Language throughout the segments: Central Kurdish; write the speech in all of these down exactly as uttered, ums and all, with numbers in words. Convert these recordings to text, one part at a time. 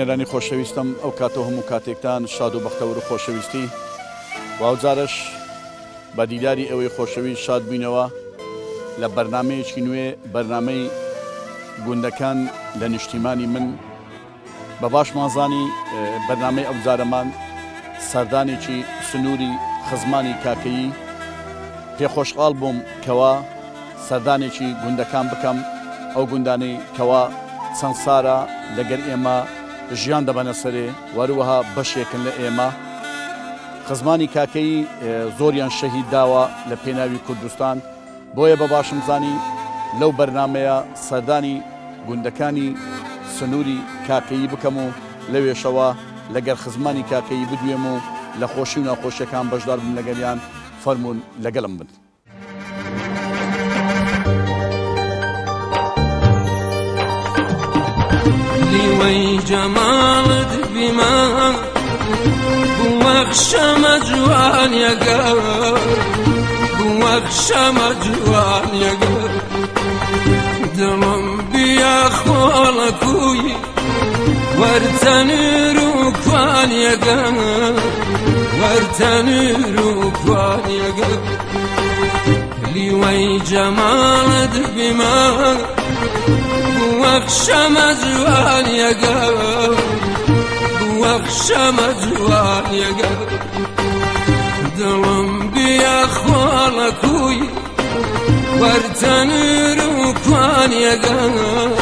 بینەرانی خۆشەویستم ئەو کاتە هەموو کاتێکتان شاد و بەختەور و خۆشەویستی واوجارش بە دیداری ئەوەی خۆشەویست شاد بووینەوە لە بەرنامەیەکی نوێ بەرنامەی گوندەکان لە نیشتیمانی من بە باشمانزانی بەرنامەی ئەو جارەمان سەردانێکی سنووری خزمانی کاکەیی پێخۆشحاڵ بووم کەوا سەردانێکی گوندەکان بکەم ئەو گوندانەی کەوا چەند سارە لەگەر ئێمە ژیان دەبەنە سەرێ وەروەها بەشێکن لە ئێمە خزمانی کاکەیی زۆریان شەهید داوە لە پێناوی کوردستان بۆیە بە باشم زانی لەو بەرنامەیە سەردانی گوندەکانی سنووری کاکەیی بکەم و لەوێشەوە لەگەر خزمانی کاکەیی بدوێم و لە خۆشی و ناخۆشیەکان بەشدار بن لەگەریان فەرمونون لەگەڵم بن. لوي جمالت بما بوخش مجوان يقر بوخش مجوان يقر دلم بيا خولكوي ورتني روكوان يقر ورتني روكوان يقر لوي جمالت بما بوخش مجوان يقر بوخش مجوان يقر دلم بيا خولكوي ورتني روكوان يقر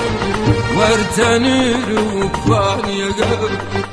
ورتني روكوان يقر.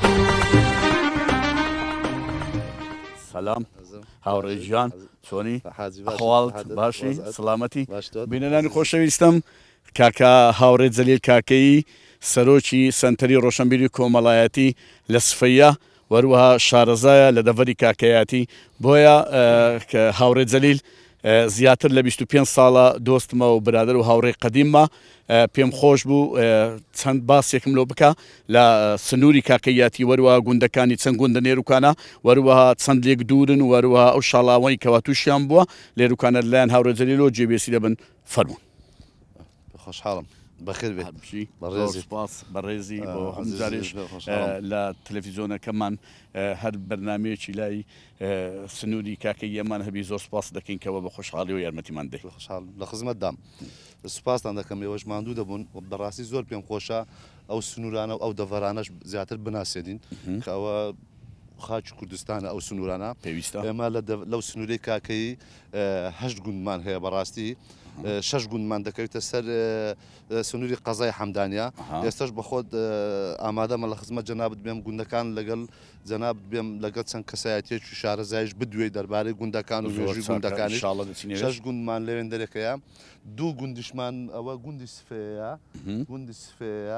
سلام هاوڕێی گیان چۆنی ئەحواڵت باشی سلامەتی بینەرانی خۆشەویستم کاکە هاوڕێ جەلیل کاکەیی سەرۆکی سەنتەری ڕۆشنبیری کۆمەڵایەتی لە سفەیە وەروەها شارەزایە لە دەڤەری کاکەیەتی بۆیە هاوڕێ جەلیل زیاتر لە بیست و پێنج ساڵە دۆستمە و برادر و هاوڕێی قەدیممە پێم خۆش بوو چەند باسێکم لۆ بکە لە سنووری کاکەیەتی وەروەها گوندەکانی چەند گوندە نێروکانە وەروەها چەند لێک دوورن وەروەها ئەو شاڵاوەی کەوا تووشیان بووە لێروکانە لەلایەن هاوڕێ جەلیلەوە جێبێسی دەبن فەرموون. خۆشحاڵم بەخێر بێ بەڕێزی بۆ هەمجارێش لە تەلەڤیزۆنەکەمان هەر بەرنامەیەکی لای سنووری کاکەی ئێمان هەبی زۆر سوپاس دەکەین کەوە بە خۆشحاڵی و یارمەتیمان دەی. خۆشحاڵ لە خزمەتدام سوپاسان دەکەم ئێوەش ماندوو دەبوون بەڕاستی زۆر پێم خۆشە ئەو سنوورانە و ئەو دەڤەرانەش زیاتر بناسێدین کە ئەوە خاچ کوردستانە ئەو سنوورانە پێویستە ئێمە لەو سنوورەی کاکەی هەشت گوندمان هەیە بەڕاستی شش گوندمان دەکەوێتە سەر سنووری قەزای حەمدانیا ئێستاش بەخۆت ئامادەمە لە خزمەت جەنابەت بێم گوندەکان لەگەڵ جەناب بێم لەگەڵ چەند کەسایەتیەکی شارەزایش بدوێ دەربارەی گوندەکان و ژێژی گوندەکانی شش گوندمان لەوێن دەرەکەیە دوو گوندیشمان ئەوە گوندی سفەیە گوندی سفەیە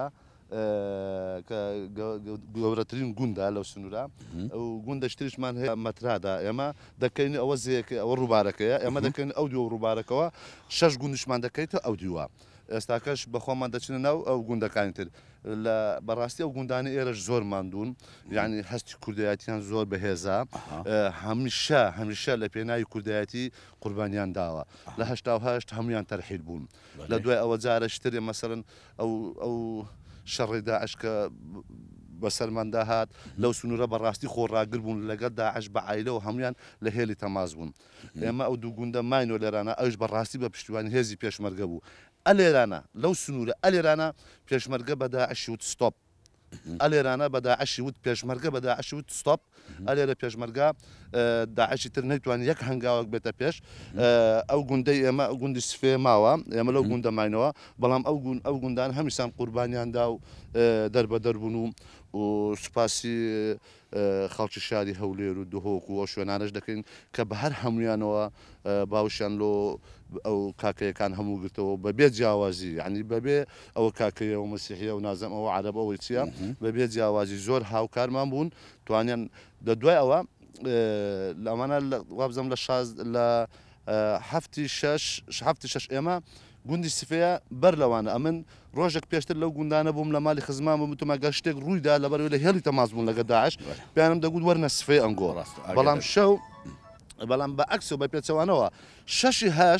گەورەترین گوندا لەو سنوورە ئەو گوندەشتریشمان هەیە مەترادا ئێمە دەکەین ئەوە زیەکە ئەوە ڕووبارەکەیە ئێمە دەکەین ئەو دیوە ڕووبارەکەەوە شش گوندشمان دەکەیتە ئەو دیوە ئێستاکەش بەخۆمان دەچنە ناو ئەو گوندەکانی تر لە بەڕاستی ئەو گوندانی ئێرەش زۆر ماندوون یعنی هەستی کوردایەتیان زۆر بەهێزە هەمیشە هەمیشە لە پێناوی کوردایەتی قوربانیان داوە لە هەشتا و هەشت هەمویان تەرحیل بوون لە دوای ئەوە جارەشترێ مەسەرن ئەو ئەو شەڕی داعش کە بەسەرماندا هات لەو سنوورە بەڕاستی خۆڕاگر بوون لەگەڵ داعش بە عایلەوە هەمویان لە هێلی تەماس بوون ئێمە ئەو دوو گوندە ماینۆ لێرانە ئەوش بەڕاستی بە پشتیوانی هێزی پێشمەرگە بوو ئەلێرانە لەو سنوورە ئەلێرانە پێشمەرگە بە داعشی وت ستۆپ ئەلێرانە بە داعشی وت پێشمەرگە بە داعشی وت ستۆپ ئەلێرە پێشمەرگە داعشی تر نەیتوانێت یەک هەنگاوەک بێتە پێش ئەو گوندەی ئێمە ئەو گوندی سفێ ماوە ئێمە لەو گوندە ماینەوە بەڵام ئەو گوندان هەمیشان قوربانیاندا و دەربە دەربوون و و سوپاسی خەڵکی شاری هەولێر و دهۆک و ئەو شوێنانەش دەکەین کە بە هەر هەمویانەوە باوشیان لۆ ئەو کاکەیەکان هەموو گرتەوە بەبێ جیاوازی ینی بەبێ ئەوە کاکەیە و مەسیحیە و نازەم ئەوە عەرەب ئەوەی چییە بەبێ جیاوازی زۆر هاوکارمان بوون توانیان دەدوای ئەوە لەمانە وابزەم لە لە هەفتی شەش هەفتی شەش ئێمە گوندی سفەیە بەر لەوانە ئەمن ڕۆژێک پێشتر لەو گوندانە بووم لە مالی خزمان بووم وتمەگە شتێک ڕوویدا لەبەرەوەی لە هێڵی تەماس بوون لەگە داعش پێیانم دەگوت وەرنە سفەی ئەنگۆ بەڵام شەو بەڵام بە عەکس و بە پێچەوانەوە شەشی هەشت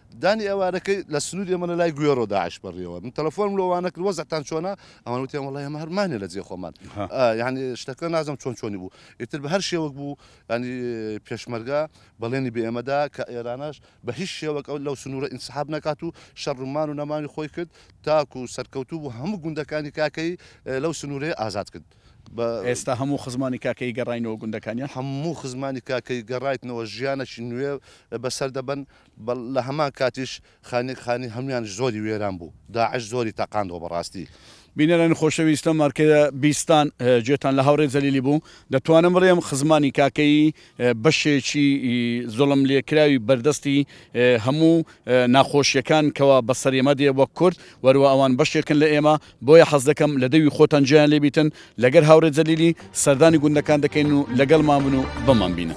دانی ئێوارەکەی لە سنووری ئێمە لای گوێڕۆ داعش بڕیەوە من تەلەفۆنم لەوانە کرد وەزعتان چۆنە ئەوان وتیان وەڵای ئێمە هەرمانێ لە جێ خۆمان یعنی شتەکە نازم چۆن چۆنی بوو ئیتر بە هەر شێوەک بوو ینی پێشمەرگا بەڵێنی بە ئێمەدا کە ئێرانەش بە هیچ شێوەک ئەو لەو سنوورە ئینسحاب نەکات و شەڕمان و نەمانی خۆی کرد تاکو و سەرکەوتوو بوو هەموو گوندەکانی کاکەی لەو سنوورەیە ئازاد کرد. ئێستا هەموو خزمانی کاکەی گەڕاینەوە گوندەکانیان هەموو خزمانی کاکەی گەڕایتنەوە ژیانەشی نوێ بەسەر دەبن لە هەمان کاتیش خانی خانی هەمویان زۆری وێران بوو داعش زۆری تاقاندەوە بەڕاستی. بینەران خۆشەویستە مارکە بیستان جێتان لە هاوڕێ جەلیلی بوو دەتوانم بڕێم خزمانی کاکەی بەشێکی زۆڵم لێکراوی بەردەستی هەموو ناخۆشیەکان کەوا بەسەرێمە دێ وەک کورد وەروە ئەوان بەشێکن لە ئێمە بۆیە حەز دەکەم لە دەوی خۆتان جیان لێبیتن لەگەر هاوڕێ جەلیلی سەردانی گوندەکان دەکەین و لەگەڵمان بن و بمان بینە.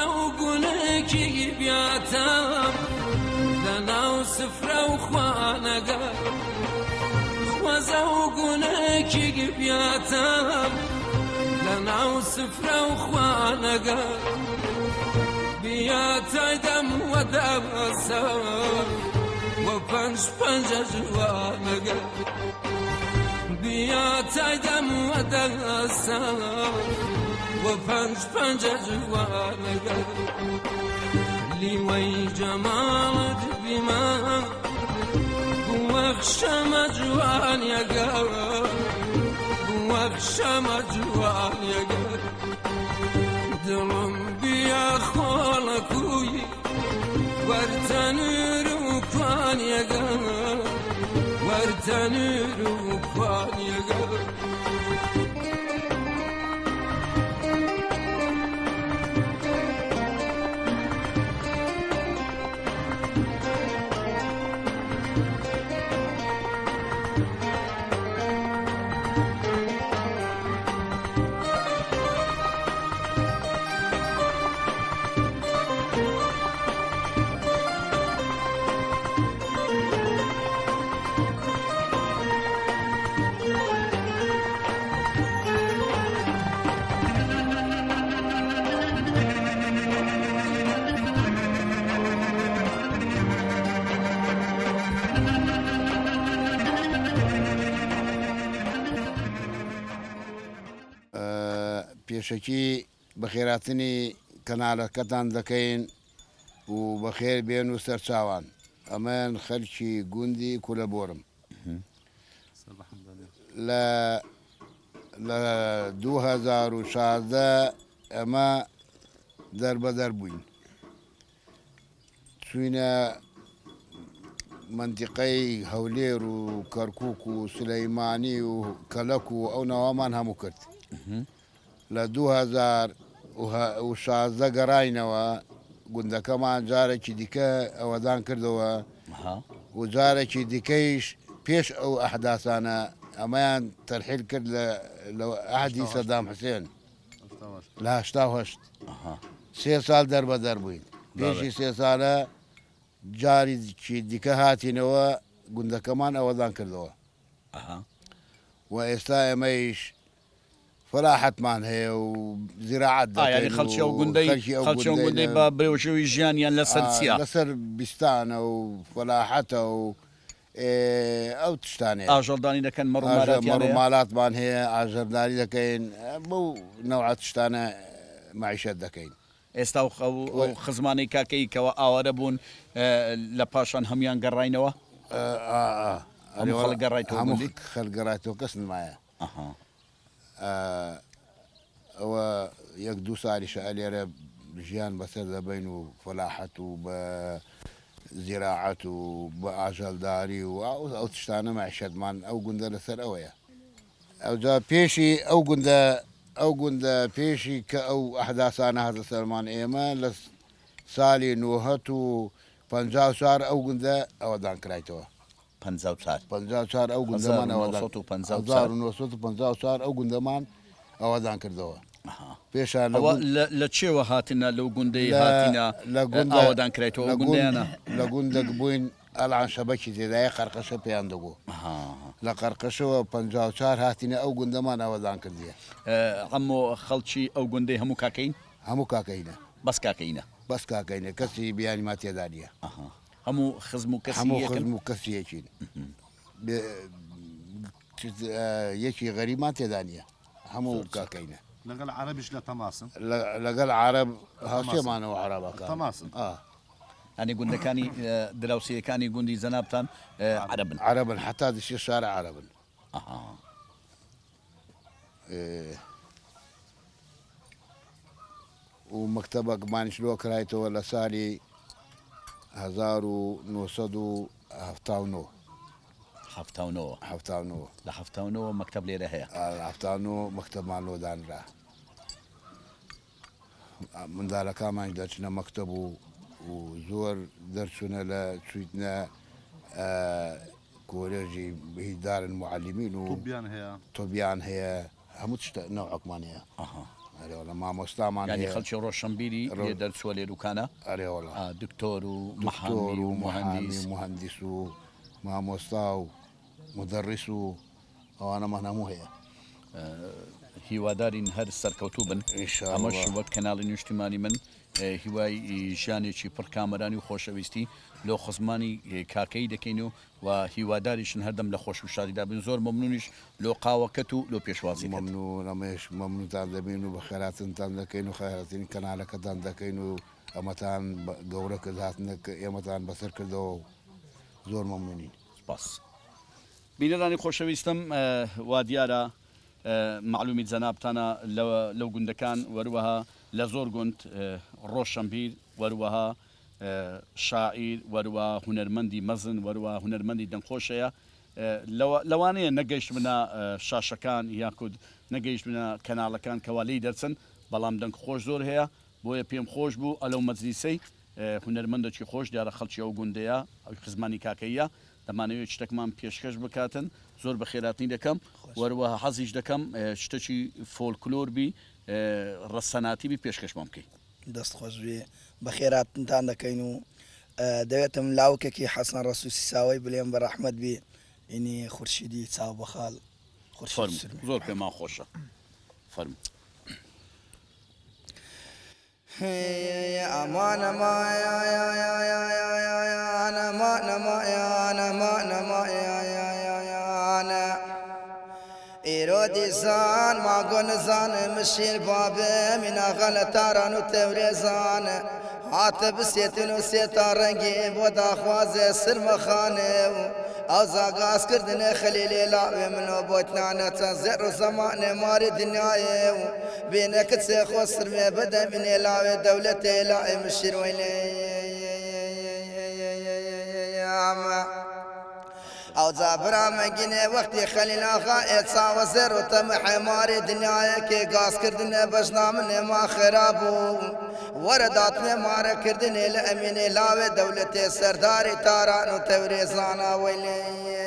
وزوجناكي بياتام لنا وسفرة وخوانقا بياتاي دم ودم السام وفنش فنج جوانقا بياتاي دم ودم السام وفنش فنج جوانقا لي وي جمالك بما وخشم جوان يا قلب وخشم جوان يا قلب دلم بيا خالكوي وارتنر وكان يا قلب وارتنر وكان يا قلب پێشەکی بەخێراتنی کەناڵەکەتان دەکەین و بەخێر بێن و سەرچاوان ئەمەیان خەلکی گوندی کولەبۆرم لە لە دوو هەزار و شازدە ئەمە دەربەدەر بووین چوینە منتیقەی هەولێر و کەرکووک و سلەیمانی و کەلەک و ئەو ناوامان هەموو کرد لە دوو هەزار و شازدە گەڕاینەوە گوندەکەمان جارێکی دیکە ئەوەدان کردەوە و جارێکی دیکەیش پێش ئەو ئەحداسانە ئەمەیان تەرحیل کرد لە ئەحدی سەدام حوسێن لە هەشتا و هەشت سێ ساڵ دەربەدەر بووین پێشی سێ ساڵە جارێکی دیکە هاتینەوە گوندەکەمان ئەوەدان کردەوە و ئێستا ئێمەیش فراحتمان هەیە و زراعەت دەکەین خەڵکی ئەو گوندەی خەڵکی ئەو گوندەی بە برێوەشێوی ژیانیان لەسەر چییە لەسەر بیستانە و فەلاحەتە و ئەو تشتانێ ئاژەڵدانی دەکەن مەڕووماڵاتمان هەیە ئاژەرداری دەکەین بەو نەوعەت تشتانە معیشەت دەکەین. ئێستا خزمانەی کاکەی کەەوە ئاوارە بوون لە پاشان هەمویان گەڕاینەوە هەموو خەلگەڕایەوە کەس نمایە ئەوە یەک دوو ساڵیشە لێرە ژیان بەسەر دەبین و فەلاحەت و بە زیراعەت و بە ئاژەڵداری و ئەو تشتانە معیشەتمان ئەو گوندە لەسەر ئەوەیە ئەوجا پێشی ئەو گوندە ئەو گوندە پێشی کە ئەو ئەحداسانە هاتە سەرمان ئێمە لە ساڵی نۆهەت و پەنجا و چوار ئەو گوندە ئەوەدان کرایتەوە پەنجا و چوار پەنجا و چوار ئەو گوندەمان هەزار و نۆسەد و پەنجا و چوار ئەو گوندەمان ئەوەدان کردەوە پێشان لە چێوە هاتنە لەو گوندەی هاتینە ئەوەدان کرێتەوە گوندیانە لە گوندەك بووین ئەلعان شەبەکی تێدایە قەرقەشە پێیان دەبوو لە قەرقەشەوە پەنجا و چوار هاتینە ئەو گوندەمان ئەوەدان کردیە هەموو خەڵکی ئەو گوندەی هەموو کاکەین هەموو کاکەینە بەس کاکەینە بەس کاکەینە کەسی بیانی ما تێدا نیە هەموو خزم و کەسی هەموو یەکن؟ خزم و کەس یەکین یەکی غەریبمان تێدا نییە هەموو کاکەینە لەگەڵ عەرەبیش لە تەماسن لەگەڵ عەرەب هاوسێمانەوە عەرەبەکان تەماسن ئەنی گوندەکانی دراوسەکانی گوندی زەنابتان عەرەبن عەرەبن حتا دەچێت شارە عەرەبن و مەکتەبەکمانیش لۆ کرایەوە لە ساڵی هەزار و نۆسەد و هەفتا و نۆ هەفتاونەوە هەفتا و نۆ لە هەفتاونەوە مەکتەب لێرە هەیە هەفتا و نۆ مەکتەبمان لۆدانرا منداڵەکانمان دەچنە مەکتەب و و زۆر دەرچوونە لە چویتنە کۆلێژی هیدارن معلمین و بیان هەیە تۆبیان هەیە هەموو شتە نەوەکمان هەیە لە مامۆستامان ینی خەڵکی ڕۆشنبیری لێ دەرچووە لێروکانە ئەرێوەڵ دکتۆر و مەحامی و مهندس مهندس و مامۆستا و مدەڕیس و ئەوانەمان هەموو هەیە هیوادارین هەر سەرکەوتوو بن ئەمەش وەک کەناڵی نیشتیمانی من هیوای ژیانێکی پڕ کامەرانی و خۆشەویستی لۆ خزمانی کاکەی دەکەین و و هیواداریشن هەردەم لە خۆش و شاریدا بن زۆر مەمنونیش لۆ قاوەکەت و لۆ پێشوازی مەمنون ئەمەش مەمنونتان دەبین و بە خێراتنتان دەکەین و خێراتین کەناڵەکەتان دەکەین و ئەمەتان گەورە کرد هاتنەکە ئێمەتان بەسەر کردەوە و زۆر مەمنونین سپاس بینەرانی خۆشەویستم وا دیارە معلومی جەنابتانە لەو گوندەکان وەروەها لە زۆر گوند ڕۆشنبیر وەروەها شاعیر وەروە هونەرمەندی مەزن وەروە هونەرمەندی دەنگخۆشەیە لەوانەیە نەگەیشت بنە شاشەکان یاکود نەگەیشت بنە کەناڵەکان کەوالی دەرچن بەڵام دەنگ خۆش زۆر هەیە بۆیە پێم خۆش بوو ئەلەو مەجلیسەی هونەرمەندێکی خۆش دیارە خەڵکی ئەو گوندەیە ئەو خزمانی کاکەیە دەمانەوێت شتێکمان پێشکەش بکاتن زۆر بە خێراتنی دەکەم وەروەها حەزیش دەکەم شتێکی فۆلکلۆر بی ڕەسەناتی بی پێشکەشمان بکەین دەست خۆش بێ بە خێراتتان دەکەین و دەوێتم لاوکێکی حەسەن ڕەسووسی ساوی بلێن بە ڕەحمەت بێ ئینی خورشیدی چاو بەخاڵ زۆر پێمان خۆشە فەرموو ئەمان ئێرۆدی زان ماگۆ نزانە مشیر بابێ مناغەلە تاران و تەورێزانە هاتە بسێتن و سێتا ڕەنگی بۆ داخوازێ سرمەخانێ و ئەو زاگازکردنێ خەلیلێ لاوێ منۆ بۆتنانە چەند زێر و زەمانێ ماری دنیایێ و بێنە کچێ خۆ سرمێ بدە منێ لاوێ دەولەتێ لاێ مشیر وەیلێ ئەو جابرامەگینێ وەختی خەلیلاغا ئێ چاوە زێر و تەمە حێماری دنیایەکێ گازکردنێ بەژنامنێ ما خێرا بوو وەرە داتمێ مارەکردنێ لە ئەمینێ لاوێ دەولەتێ سەرداری تاران و تەورێزانە وەیلێ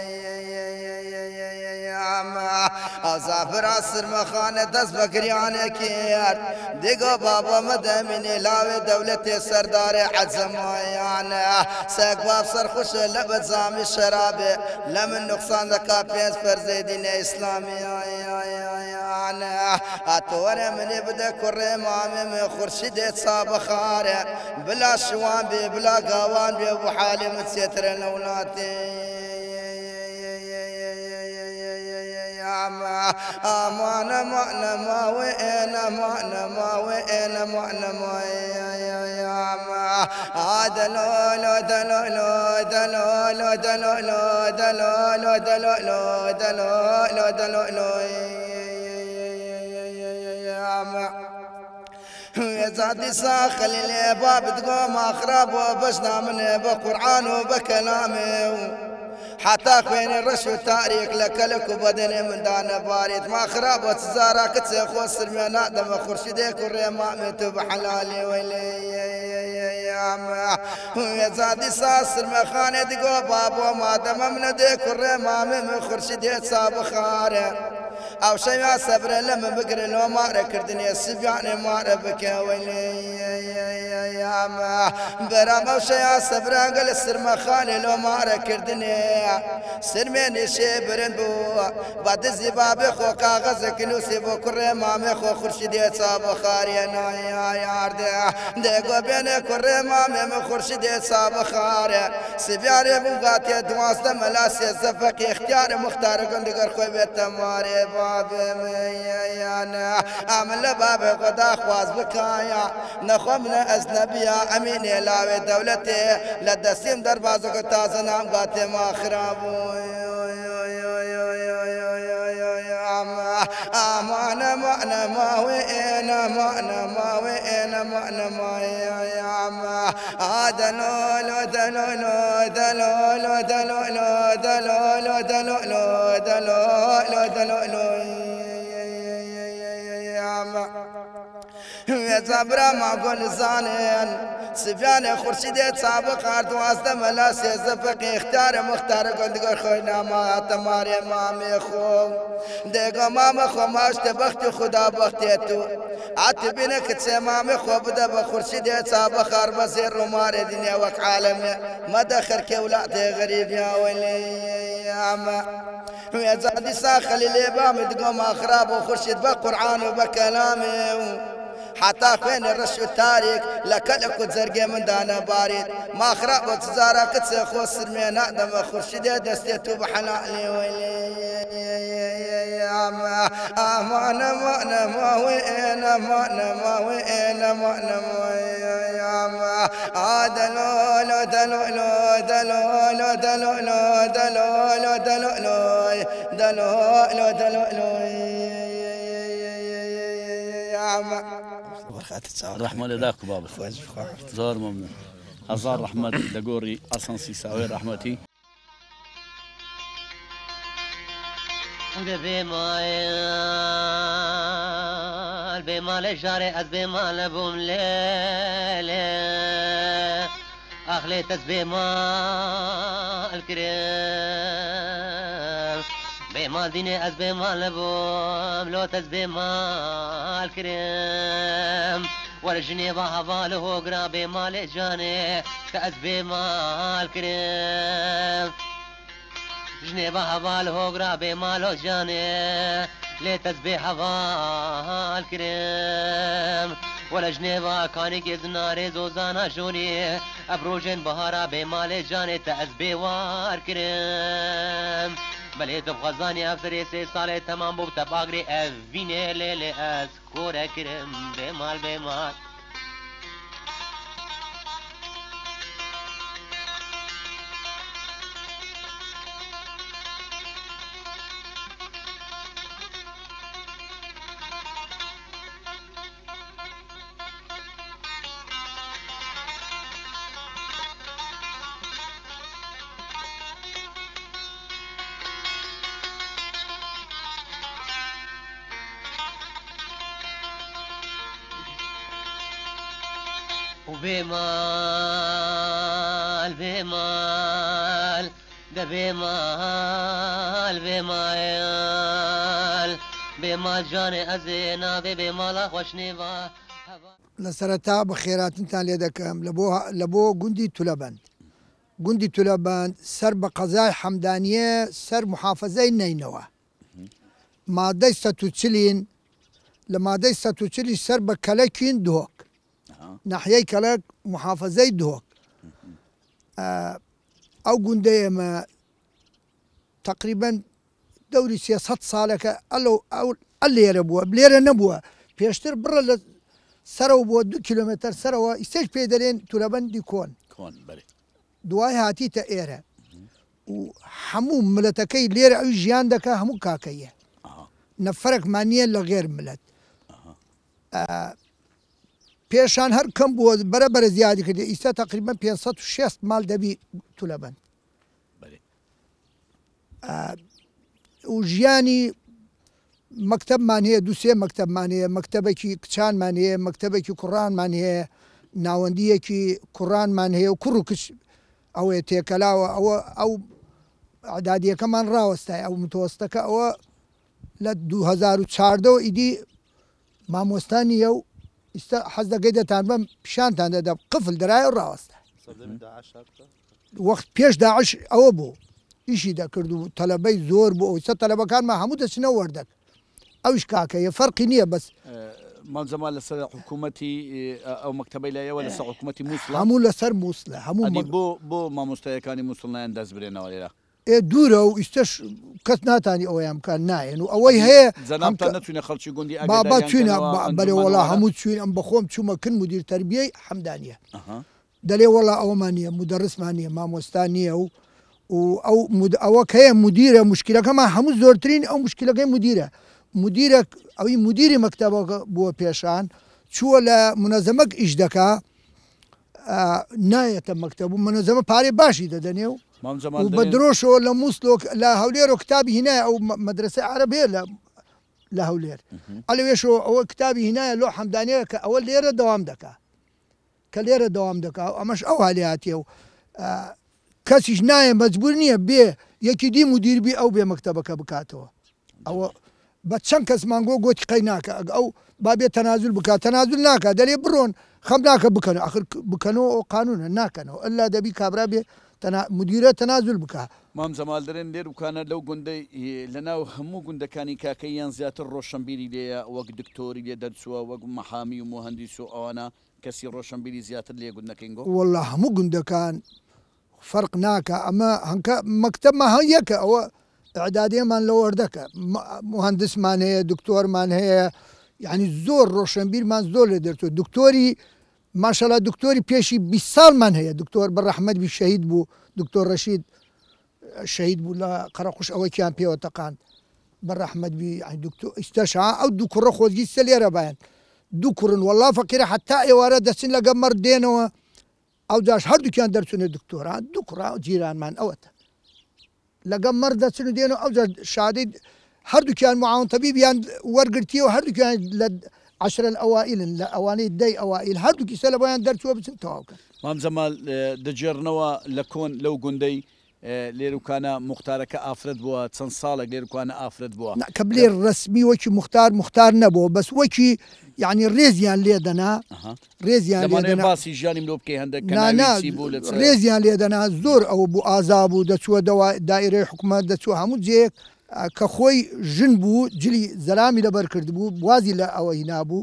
ئەو زافرا سرمەخانە دەست بە گریانێکی هێرد دیگۆ بابە مەدەمینێ لاوێ دەولەتێ سەردارێ عەجەمایانە سەگ باب سەرخوشە لە بەجامی شەرابێ لە من نوقسان دەکا پێنج فەرزەی دینە ئیسلامیانە هاتۆوەرە منێ بدە کوڕێ مامێ من خورشیدێ چا بەخارە بلا شوان بێ بلا گاوان بێ بۆ حالی من چێترە لە وڵاتێ ئامانە مانە ماوێ ئێنە مانە ماوێ ئێنە مانە ئادەلۆ دەلۆ دەلۆ دەلۆ دەلۆ دەلۆ دەلۆ دەلۆ زادی ساخلی لێ بابت گۆ ماخرابۆ بەشنا منێ بە قورعان و بە کەلامێ حتا خوێنێ ڕەش و تاریک لە کەلک و بەدەنێ مندانە بارێت ما خراپە چزارا کچێ خۆ سرمێ نادەمە خورشیدێک و ڕێمامێت و بە حەلالێ وەیلێ زادی سا سرمەخانێ دیگۆ بابۆ مادەمە منە دێک و ڕێمامێ من خورشیدێ چا بخارێ ئەو شەویا سەبرە لە من بگرن و مارە کردنێ سبیانێ مارە بکەوەیامە بەرام ئەو شەیا سەبراگە لە سرمەخانێ لۆ مارە کردنێ سرمێنێشێ برن بووە بە دزی بابێ خۆ کاغەزێکی نووسێ بۆ کوڕێ مامێ خۆ خورشیدێ چاو بەخاریە نایاردێ دێگۆ بێنێ کوڕێ مامێ من خورشیدێ چاو بەخارێ سبیارێ بوو گاتێ دوازدە مەلا سێزدە فەقی اختیارە مختارە گەندگەر خۆی بێتە مارێ بابێ مەیانە ئەمن لە بابێ خۆدا خواز بکایە نەخۆ منە ئەزنەبیە ئەمینێ لاوێ دەولەتێ لە دەستیم دەربازەکە تازە نام گاتێ ماخرابوو ئامانە مانە ماوێ ئێنە مانە ماوێ ئێنە مانە مایەمە ئادەلۆلۆ دەلۆلۆ دەلۆلۆ دەلۆلۆ دەلۆلۆ دەلۆلۆ دەلۆلۆ دەلۆلۆ وێجابرا ماگۆلزانێن سفیانێ خورشیدێ چابە قار دوازدە مەلا سێزدە فەقی اختیارە مختارە گەندگەر خۆی ناماتە مارێ مامێ خۆ دێگە مامە خۆ ماشتە بەختی خوددا بەختێت و ئاتی بینە کچێ مامێ خۆ بدە بە خورشیدێ چابە خار بە زێر ڕوومارێ دنیا وەک عالەمێ مەدە خەرکێ وڵاتێ غەریبیاوە لێمە وێجادی ساخەلی لێ بامێ دگۆ ماخراب و خورشید بە قورعان و بە کەلامێ و حتا خوێن ڕەش و تاریک لە کەلک و جەرگێ مندانە بارید ماخرا بۆ جزارە کچێ خۆ سرمێ نادەمە خورشیدێ دەستێت و بە حەلاڵێ ئامانە مانە ماوێ ئێنە مانە ماوێ ئێنە مانە مایەمە ئادەلۆلۆ دەلۆلۆ دەلۆلۆ دەلۆلۆ دەلۆلۆ دەلۆلۆ دەلۆلۆ دەلۆلۆ ڕحمە لەداکو بابە زۆر مەمنون هەزار ڕەحمەت لە گۆڕی ئەسەنسی ساوێ ڕەحمەتی بێمال بێمالە ژارێ ئەس بێمالە بووم لێ ئەخلێ تەس بێمال کرێ بێمال دینێ ئەس بێمالە بووم لۆ تەس بێمال کرێم وەرە ژنێ بە هەڤالە هۆگرا بێمالێ جانێ کە ئەس بێمال کرێم ژنێ بە هەڤال هۆگرا بێمالۆ جانێ لێ تەس بێ هەڤال کرێم وەرە ژنێ باکانێکی زنارێ زۆزانە ژۆنێ ئەبرۆژێن بەهارا بێمالێ جانێ تە ئەس بێوار کرێم بەلێ دڵخەزانی ئەفسەرێ سێ ساڵێ تەمام بوو تە باگرێ ئەڤینێ لێ لێ ئەس کۆرە کرم بێمال بێمال وبێمال بێمال دە بێمال بێمایل بێمال جانێ ئەزێ نابێ بێماڵە خۆشنێوە لە سەرەتا بە خێراتنتان لێ دەکەم لە بۆ گوندی تولەبەند گوندی تولەبەند سەر بە قەزای حەمدانیە سەر محافەزەی نەینەوە مادەی سەد و چلین لە مادەی سەد و چلی سەر بە کەلەکین دۆک ناحیەی کەلک محافەزەی دۆک ئەو گوندەی ئێمە تقریبەن دەوری سێسەد ساڵەکە ئەل لێرە بووە لێرە نەبووە پێشتر بڕە لە سەرەوە بۆ دو کیلۆمتر سەرەوە ئیسەش پێ دەرێن تولەبەندی کۆن دوای هاتیتە ئێرە و هەموو ملەتەکەی لێرە ئەوی ژیان دەکە هەموو کاکەیە نەفرەکمانیە لە غێر ملەت پێشان هەر کەم بووە بەرە بەرە زیادی کردی ئیستا تقریبا پێنجسەد و شەست ماڵ دەبی تولەبەند و ژیانی مەکتەبمان هەیە دووسێ مەکتەبمان هەیە مەکتەبێکی کچانمان هەیە مەکتەبێکی کوڕانمان هەیە ناوەندیەکی کوڕانمان هەیە و کوڕ و کچ ئەوەیە تێکەلاوە ئەوە ئەو عدادیەکەمان ڕاوەستای ئەو متۆستەکە ئەوە لە دوو هەزار و چواردەوە ئیدی مامۆستانیە و ئستا حەز دەکەی دەتان بەم پیشانتان دەدا قفل دەرایە و ڕاوەستە وەخت پێش داعش ئەوە بوو ئیشی دەکرد و تەلەبەی زۆر بوو ئەوستا تەلەبەکانمان هەموو دەچنە وەردەک ئەوش کاکەیە فەرقی نییە بەس مالزەمان لەسەر حکوومەتی ئەو مەکتەبەی لایەوە لەسەر حکوومەتی مووسڵ هەموو لەسەر مووسڵە هەموو بۆ بۆ مامۆستایەکانی مووسڵنیان دەست برێنەوە لێرە ئێ دوورە و ئیستش کەس ناتانی ئەوەیان بکان نایەن و ئەوەی هەیە زەنامتان نەچوونە خەڵکی گوندی بابا چوینە بەرێ وەڵا هەموو چوین ئەم بەخۆم چوومە کن مدیر تەربیەی حەمدانیە دەلێ وەڵا ئەوەمان نیە مدەڕسمان نیە مامۆستا نییە و ئەو ئەوە هەیە مدیرە مشکلەکەمان هەموو زۆرترین ئەو مشکلەکەی مدیرە مدیرە ئەوی مدیری مەکتەبەکە بووە پێشان چووە لە منەزەمەک ئیش دەکا نایەتە مەکتەب و منەزەمە پارێ باشی دەدەنێ و بە درۆشەوە لە مووسڵۆک لە هەولێر و کتابی هینایە ئەو مەدرسە عەرەبێ لە هەولێر ئەلەوێشەوە ئەوە کتابی هینایە لۆ حەمدانەیە کە ئەوە لێرە دەوام دەکا کە لێرە دەوام دەکا ئەمەش ئەو هاالاتیە و کەسیش نایە مەجبور نییە بێ یەکی دی مدیربی ئەو بێ مەکتەبەکە بکاتەوە ئەوە بە چەند کەس مانگۆ گوتی قەی ناکە ئەو بابێت تەنازل بکات تەنازل ناکە دەرێ بڕۆن خەم ناکە بکەن ئەخر بکەنەوە ئەو قانونە ناکەنەوە ئەللا دەبی کابرا بێ مدیرە تەنازل بکە مام زەمال دەرێن لێر وکانە لەو گوندەی لەناو هەموو گوندەکانی کاکەی یان زیاتر ڕۆشنبیری لێیە وەک دکتۆری لێ دەرچووە وەک مەحامی و مهندیس و ئەوانە کەسی ڕۆشنبیری زیاتر لێ گوندەکەینگۆ وەڵا هەموو گوندەکان فەرق ناکە ئەمە هەنکە مەکتەبمە هە یەکە ئەوە ئەعدادێمان لە وەردەکە مهندسمان هەیە دکتۆرمان هەیە یعنی زۆر ڕۆشنبیرمان زۆر لێ دەرچوە دکتۆری ماشەڵا دکتۆری پێشی بیست ساڵمان هەیە دکتۆر بەڕەحمەدبی شەهید بوو دکتۆر ڕەشید شەهید بوو لە قەرەقوش ئەوەیان پێوە تەقان بەڕەحمەدبی دکتۆر ئیستەشا ئەو دوو کوڕە خۆزگی سە لێرە بایەن دوو کوڕن وەڵا فەقیرە حتا ئێوارە دەچن لەگە مەرد دێنەوە ئەو جاش هەردووکیان دەرچونە دکتۆران دوو کوڕا جیرانمان ئەوەتە لەگەم مەرد دەچن و دێنەوە ئەو شادەی هەردووکیان معاون تەبیبیان وەرگرتیەوە هەردووکیان لە عشرە ئەوائلن لە ئەوانەی دەی ئەوائل هەردووکی سە لە بۆیان دەرچووە بچن تەواوکە مام زەمال دەجێڕنەوە لە کۆن لەو گوندەی لێروکانە مختارەکە ئافرەت بووە چەند ساڵێک لێروکانە ئافرەت بووە کە بلێ ڕسمی وەکی مختار مختار نەبووە بەس وەکی یعنی ڕێزیان لێدەنا ڕێزیان باسی ژیانی مرۆڤ بکەی هەندێک ڕێزیان لێدەنا زۆر ئەوە بوو ئازا بوو دەچووە دایرەی حکوومەت دەچووە هەموو جێک کە خۆی ژن بوو جلی زەلامی لەبەر کرد بوو وازی لە ئەوەی نابوو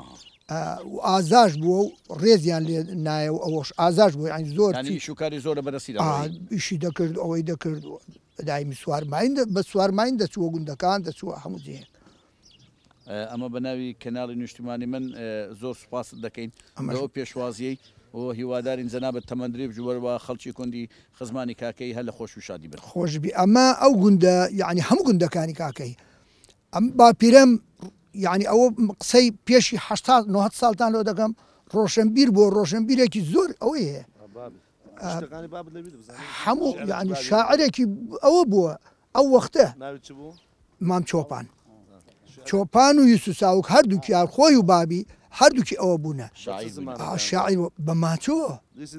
ئازاش بووە و ڕێزیان لێ نایە و ئەوەش ئازاش بوو یعنی زۆر شوکاری زۆر بەرەسی ئیشی دەکرد ئەوەی دەکرد دایمی سوارماین بە سوارماین دەچووە گوندەکان دەچووە هەموو جێک ئەمە بە ناوی کەناڵی نیشتیمانی من زۆر سوپاس دەکەین ئەوە پێشوازیەی و هیوادارین جەنابەت تەمەندرێ بژوەرەوە خەڵکی کوندی خزمانی کاکەی هەر لە خۆش و شادی بن خۆشبی ئەمە ئەو گوندە یعنی هەموو گوندەکانی کاکەی ئەم باپیرەم یعنی ئەوە قسەی پێشی هەشتاد نۆهەد ساڵتان لۆ دەکەم ڕۆشنبیر بۆ ڕۆشنبیرێکی زۆر ئەوەی هەیە هەموو یعنی شاعرێکی ئەوە بووە ئەو وەختە مام چۆپان چۆپان و یوسوساوک هەردووکیان خۆی و بابی هەردووکی ئەوە بوونە شاعیر بە ماچۆ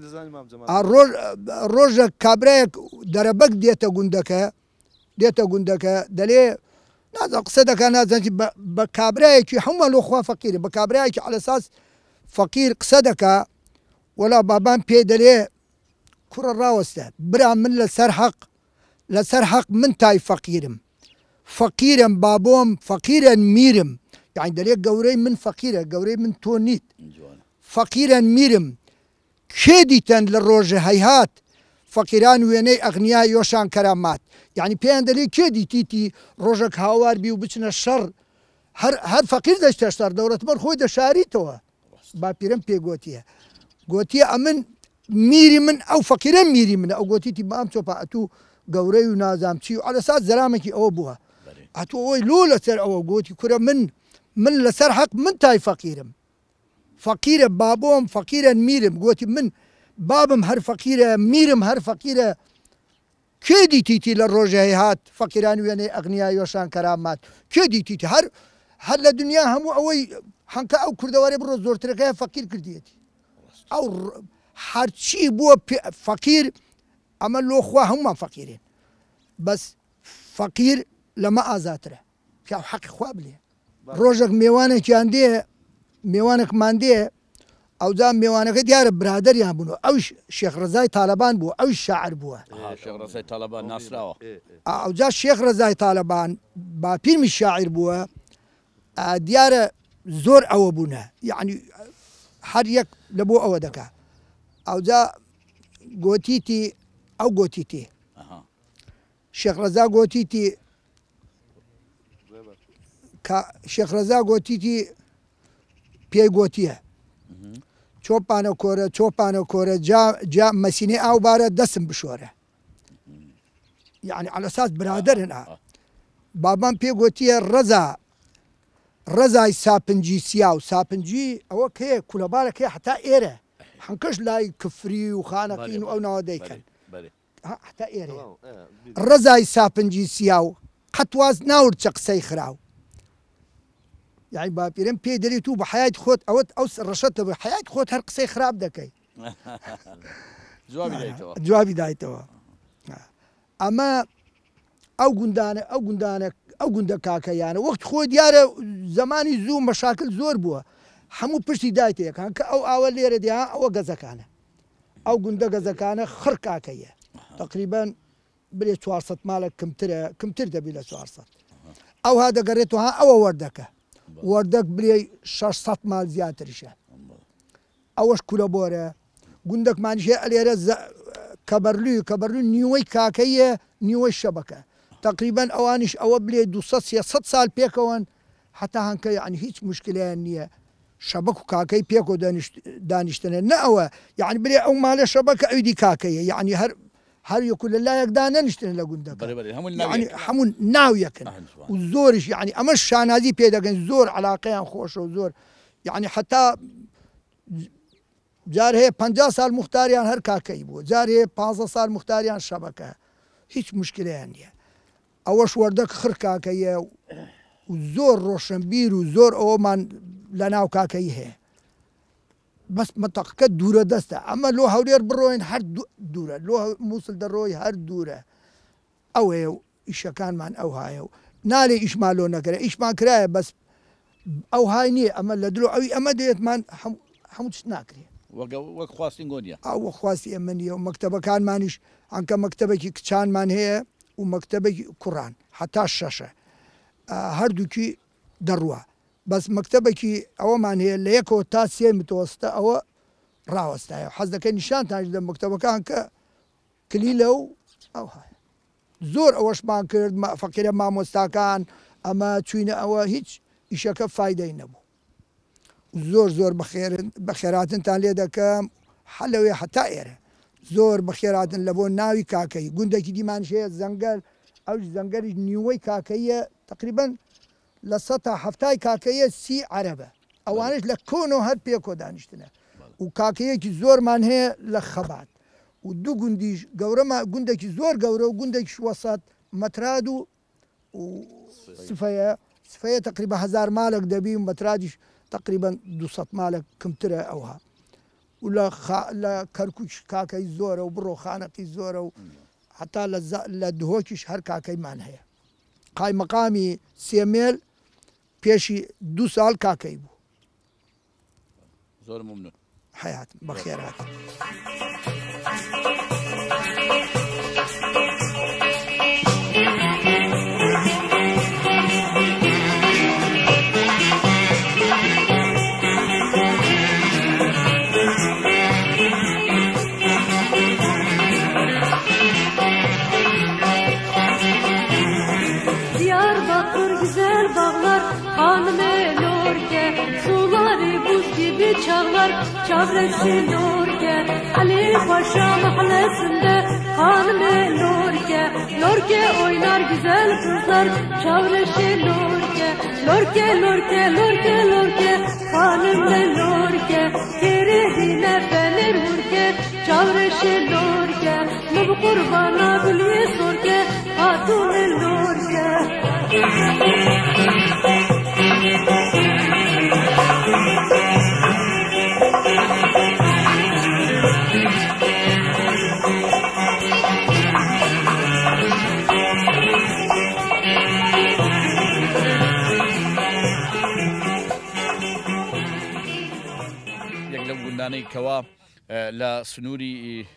ڕۆژە کابراەک دەرەبەک دێتە گوندەکە دێتە گوندەکە دەلێ نازە قسە دەکە نازانتی بە کابراایەکی هەموو لۆخوا فەقیرە بە کابراایەکی علەساس فەقیر قسە دەکا وەلا بابان پێ دەلێ کوڕە ڕاوەستە برا من لەسەر حەق لەسەر حەق من تای فەقیرم فەقیرم بابۆم فەقیرە میرم یعنی دەلێ گەورەی من فەقیرە گەورەی من تۆ نیت فەقیرە میرم کێ دیتەن لە ڕۆژە هەیهات فەقیران وێنەی ئەغنیا یۆشان کەرامات یعنی پێیان دەلێ کێ دیتیتی ڕۆژێک هاوار بی و بچنە شەڕ هەر فەقیر دەشتە شەڕ دەوڵەتمەند خۆی دەشاریتەوە باپیرم پێ گوتیە گوتیە ئەمن میری من ئەو فەقیرە میری منە ئەو گوتیتی بام چۆپە ئەتوو گەورەی و نازام چی و ئەلەسات زەرامێکی ئەوە بووە ئەتوو ئەوەی لۆ لەسەر ئەوە گوتی کورە من من لەسەر حەق من تای فەقیرم فەقیرە بابۆم فەقیرە میرم گوتی من بابم هەر فەقیرە میرم هەر فەقیرە کێ دیتیتی لە ڕۆژەی هات فەقیران وێنەی ئەغنیا یۆشان کەرامات کێ دیتیتی هەر هەر لە دنیا هەموو ئەوەی هەنکە ئەو کوردەوەرە بڕۆ زۆرترەکەی فەقیر کردیەتی ئەو هەرچی بووە فەقیر ئەمە لۆخوا هەمومان فەقیرێن بەس فەقیر لەمە ئازاترە پیاو حەقی خوا بلێ ڕۆژێک میێوانێکیان دێ میێوانێکمان دێ ئەوجا میێوانەکە دیارە برادریان بوون ئەوش شێخ ڕزای تالەبان بوو ئەوش شاعر بووە شێخ تالەبان ناسراوە ئەوجا شێخ ڕزای تالەبان باپیرمی شاعر بووە دیارە زۆر ئەوە بوونە یعنی هەر یەک لە بۆ ئەوە دەکا ئەوجا گۆتیتی ئەو گۆتیتی شێخ ڕەزا گۆتیتی شێخ ڕەزا گۆتیتی پێی گۆتیە چۆپانە کۆرە چۆپانە کۆرە جا مەسینێ ئاوبارە دەسم بشۆرە یعنی على ئەساس برادرن بابان پێ گۆتیە ڕەزا ڕەزای ساپنجی سیا و ساپنجی ئەوە کێ کولەبارەکەی حتا ئێرە حنکەش لای کفری و خانەقین و ئەو ناوە دەیکەن حتا ئێرە ڕەزای ساپنجی سیا و قەتواز ناورد چە قسەی خراو یعنی باپیرم پێ دەریت و بە حیاتی خۆت ئەوەت ئەو ڕەشەتە بە حیاتی خۆت هەر قسەی خراپ دەکەی جوابی دایتەوە ئەمە ئەو گوندانە ئەو گوندانە ئەو گوندە کاکەیانە وەخت خۆ دیارە زمانی زوو مەشاکل زۆر بووە هەموو پشتی دایتەیەکان کە ئەو ئاوە لێرە دیا ئەوە گەزەکانە ئەو گوندە گەزەکانە خڕ کاکەیە تقریبان برێ چوارسەد ماڵە کمترە کمتر دەبی لە چوارسەد ئەو ها دەگەڕێتەوە ها ئەوە وەردەکە وەردەک برێ شەشسەد ماڵ زیاتریشە ئەوەش کورە بۆرە گوندەکمانیشێ ئەلێرە کەبەرلوی کەبەرلوی نیوەی کاکەیە نیوەی شەبەکە تقریبان ئەوانیش ئەوە بلێ دوسەد سێسەد ساڵ پێکەوەن حتا هەنکە یعنی هیچ مشکلیان نییە شەبەک و کاکەی پێکۆ دانیشتنە نە ئەوە یعنی برێ ئەو ماڵە شەبەکە ئەویدی کاکەیە یعنی هەر هەر یەکو لە لایەکدا نەنیشتن لە گوندەکە هەموو ناو یەکن و زۆرش یعنی ئەمە شانازی پێ دەگەن زۆر علاقەیان خۆشە و زۆر یعنی حتا جار هەیە پەنجا ساڵ موختاریان هەر کاکەی بووە جار هەیە پانزە ساڵ موختاریان شەبەکە هیچ مشکلیان نییە ئەوەش وەردەک خڕ کاکەیە و زۆر ڕۆشنبیر و زۆر ئەوەمان لە ناو کاکەی هەیە بەس مەتەقەکە دوورە دەستە ئەمە لۆ هەولێر بڕۆین هەر دوورە لۆ مووسڵ دەڕۆی هەر دوورە ئەوەیە و ئیشەکانمان ئەو هایە و نالێ ئیشمان لۆ نەکرێ ئیشمان کرایە بەس ئەو های نییە ئەمە لە درۆ ئەوی ئەمە دێتمان هەموو شت ناکرێ وەک خواستین گۆنیە ئەوە خواستی ئەمە نیە و مەکتەبەکانمانیش هەنکە مەکتەبێکی کچانمان هەیە و مەکتەبێکی کوڕان حتا شەشە هەردووکی دەڕوە بەس مەکتەبێکی ئەوەمان هەیە لە یەکەوە تا سێ متۆستە ئەوە ڕاوەستایە حەز دەکەی نیشانتان لە مەکتەبەکان کە کلیلە و ئەو هەیە زۆر ئەوەشمان کرد فەقیرە مامۆستاکان ئەمە چوینە ئەوە هیچ ئیشەکە فایدەی نەبوو زۆر زۆر بەخێراتنتان لێ دەکەم حەلەوێ حتا ئێرە زۆر بەخێراتن لە بۆ ناوی کاکەی گوندێکی دیمانشەیە زەنگەر ئەو زەنگەری نیوەی کاکەیە تقریبان لە سە تا هەفتای کاکەیە سی عەرەبە ئەوانش لە کۆنەوە هەر پێکۆ دانیشتنە و کاکەیەکی زۆرمان هەیە لە خەبات و دوو گوندیش گەورەمە گوندێکی زۆر گەورە و گوندێکی وەسەد مەتراد و سفەیە سفەیە تقریبا هەزار مالێک دەبی و مەترادیش تقریبا دووسەد مالێک کمترە ئەوها و لە کەرکوچ کاکەی زۆرە و بڕۆ خانەقی زۆرە و حتا لە دهۆکیش هەر کاکەیمان هەیە قای مەقامی سێمێل پێشی دوو ساڵ کاکەی بوو زۆر ممنون حیات بەخێرات çağlar çavresi Lorke Ali Paşa mahallesinde hanımı Lorke Lorke oynar güzel kızlar çavresi Lorke Lorke Lorke Lorke Lorke hanımı Lorke Keredine belir Lorke çavresi Lorke Nubu kurbana biliye sorke hatun Lorke Thank you. گوندانەی کەوا لە سنووری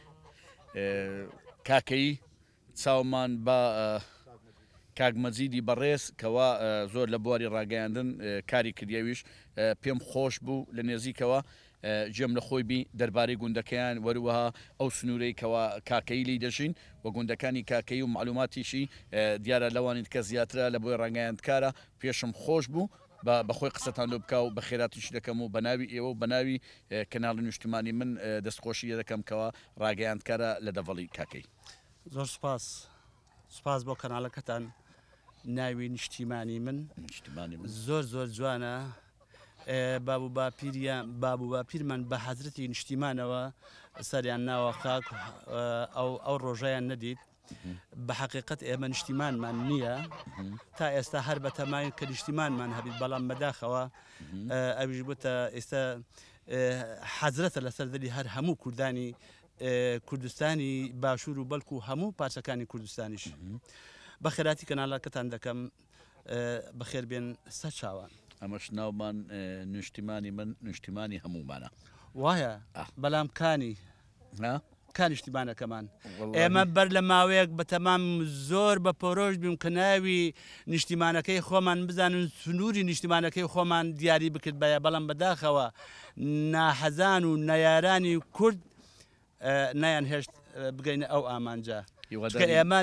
کاکەی چاومان بە کاگمەجیدی بەڕێز کەوا زۆر لە بواری ڕاگەیاندن کاری کردیاویش پێم خۆش بوو لە نێزیکەوە جێم لە خۆی بی دەربارەی گوندەکەیان وەروەها ئەو سنوورەی کەوا کاکەی لی دەژین و گوندەکانی کاکەی و معلوماتیشی دیارە لەوانی کە زیاترە لە بۆی ڕاگەیاندکارە پێشم خۆش بوو بەخۆی قسەتان لۆ بکە و بە خێراتیش دەکەم و بەناوی ئێوە و بەناوی کەناڵی نیشتیمانی من دەستخۆشی دەکەم کەوا ڕاگەیاندکارە لە دەڤەڵی کاکەی. زۆر سپاس سپاس بۆ کەناڵەکەتان. ناوی نیشتیمانی من زۆر زۆر جوانە. بابوو باپیریان بابوو باپیرمان بە حەزرەتی نیشتیمانەوە سەریان ناوە خاک ئەو ئەو ڕۆژەیان نەدیت. بە حقیقت ئێمە نیشتیمانمان نییە تا ئێستا هەر بە تەمای کە نیشتیمانمان هەبیت بەڵام بەداخەوە ئەویش بووتە ئێستا حەزرەتە لەسەر دەری هەر هەموو کوردانی کوردستانی باشوور و بەڵکو و هەموو پارچەکانی کوردستانیش. بە خێراتی کەناڵەکەتان دەکەم بەخێر بێن سەر چاوان. ئەمەش ناومان نیشتیمانی من نیشتیمانی هەموومانە وایە بەڵام کانی کا نیشتیمانەکەمان ئێمە بەر لە ماوەیەک بە تەمام زۆر بە پۆرۆژ بیم کە ناوی نیشتیمانەکەی خۆمان بزانن سنووری نیشتیمانەکەی خۆمان دیاری بکرد بەیە بەڵام بەداخەوە ناحەزان و نەیارانی کورد نایان هێشت بگەینە ئەو ئامانجا کە ئێمە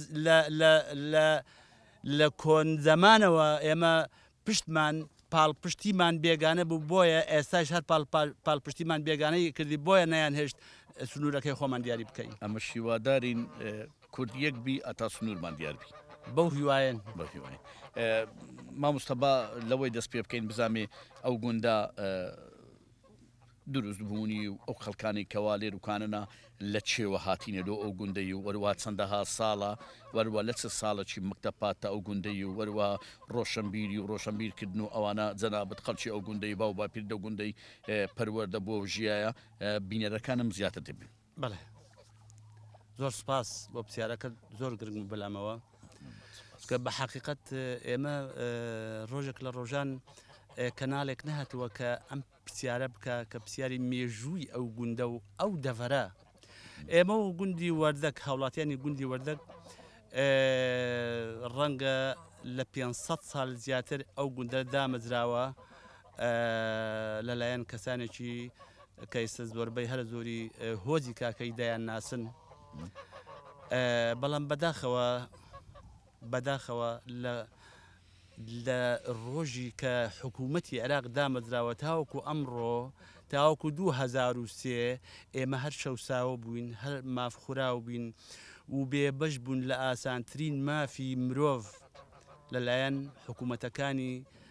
لە کۆن زەمانەوە ئێمە پشتمان پاڵپشتیمان بێگانە بوو بۆیە ئێستاش هەر پاڵپشتیمان بێگانەی کردی بۆیە نەیان هێشت سنوورەکەی خۆمان دیاری بکەین. ئەمە شیوادارین کوردیەک بی ئەتا سنوورمان دیاربی بەو هیوایەن بە هیوای مامۆستەبا لەوەی دەست پێ بکەین بزانێ ئەو گوندا دروست بوونی و ئەو خەڵکانی کەوا لێروکانەنا لە چێوە هاتینە لۆ ئەو گوندەی و وەروە چەندەها ساڵە وەروە لە چ ساڵەکی مکتەپاتە ئەو گوندەی و وەروە ڕۆشنبیری و ڕۆشنبیرکردن و ئەوانە جەنابەت خەڵکی ئەو گوندەی باو باپیر دە گوندەی پەروەردە بۆ ژیایە بینەرەکانم زیاتر دەبێت. بەڵێ زۆر سپاس بۆ پرسیارەکە زۆر گرنگ بەلامەوە کە بە حقیقت ئێمە ڕۆژێک لە ڕۆژان کەناڵێک نەهاتووە کە ئەم پرسیارە بکە کە پرسیاری مێژووی ئەو گوندە و ئەو دەڤەرە. ئێمە و گوندی وەردەک هاوڵاتیانی گوندی وەردەک ڕەنگە لە پێنجسەد ساڵ زیاتر ئەو گوندە دامەزراوە لەلایەن کەسانێکی کە ئێستا زۆربەی هەر زۆری هۆزی کاکەی دایان ناسن. بەڵام بەداخەوە بەداخەوە لە لە ڕۆژی کە حکوومەتی عێراق دامەزراوە تاوەکو ئەمڕۆ تاوەکو دوو هەزار و سێ ئێمە هەر شەوساوە بووین هەر مافخوراو بووین و بێبەش بوون لە ئاسانترین مافی مرۆڤ لەلایەن حکوومەتەکانی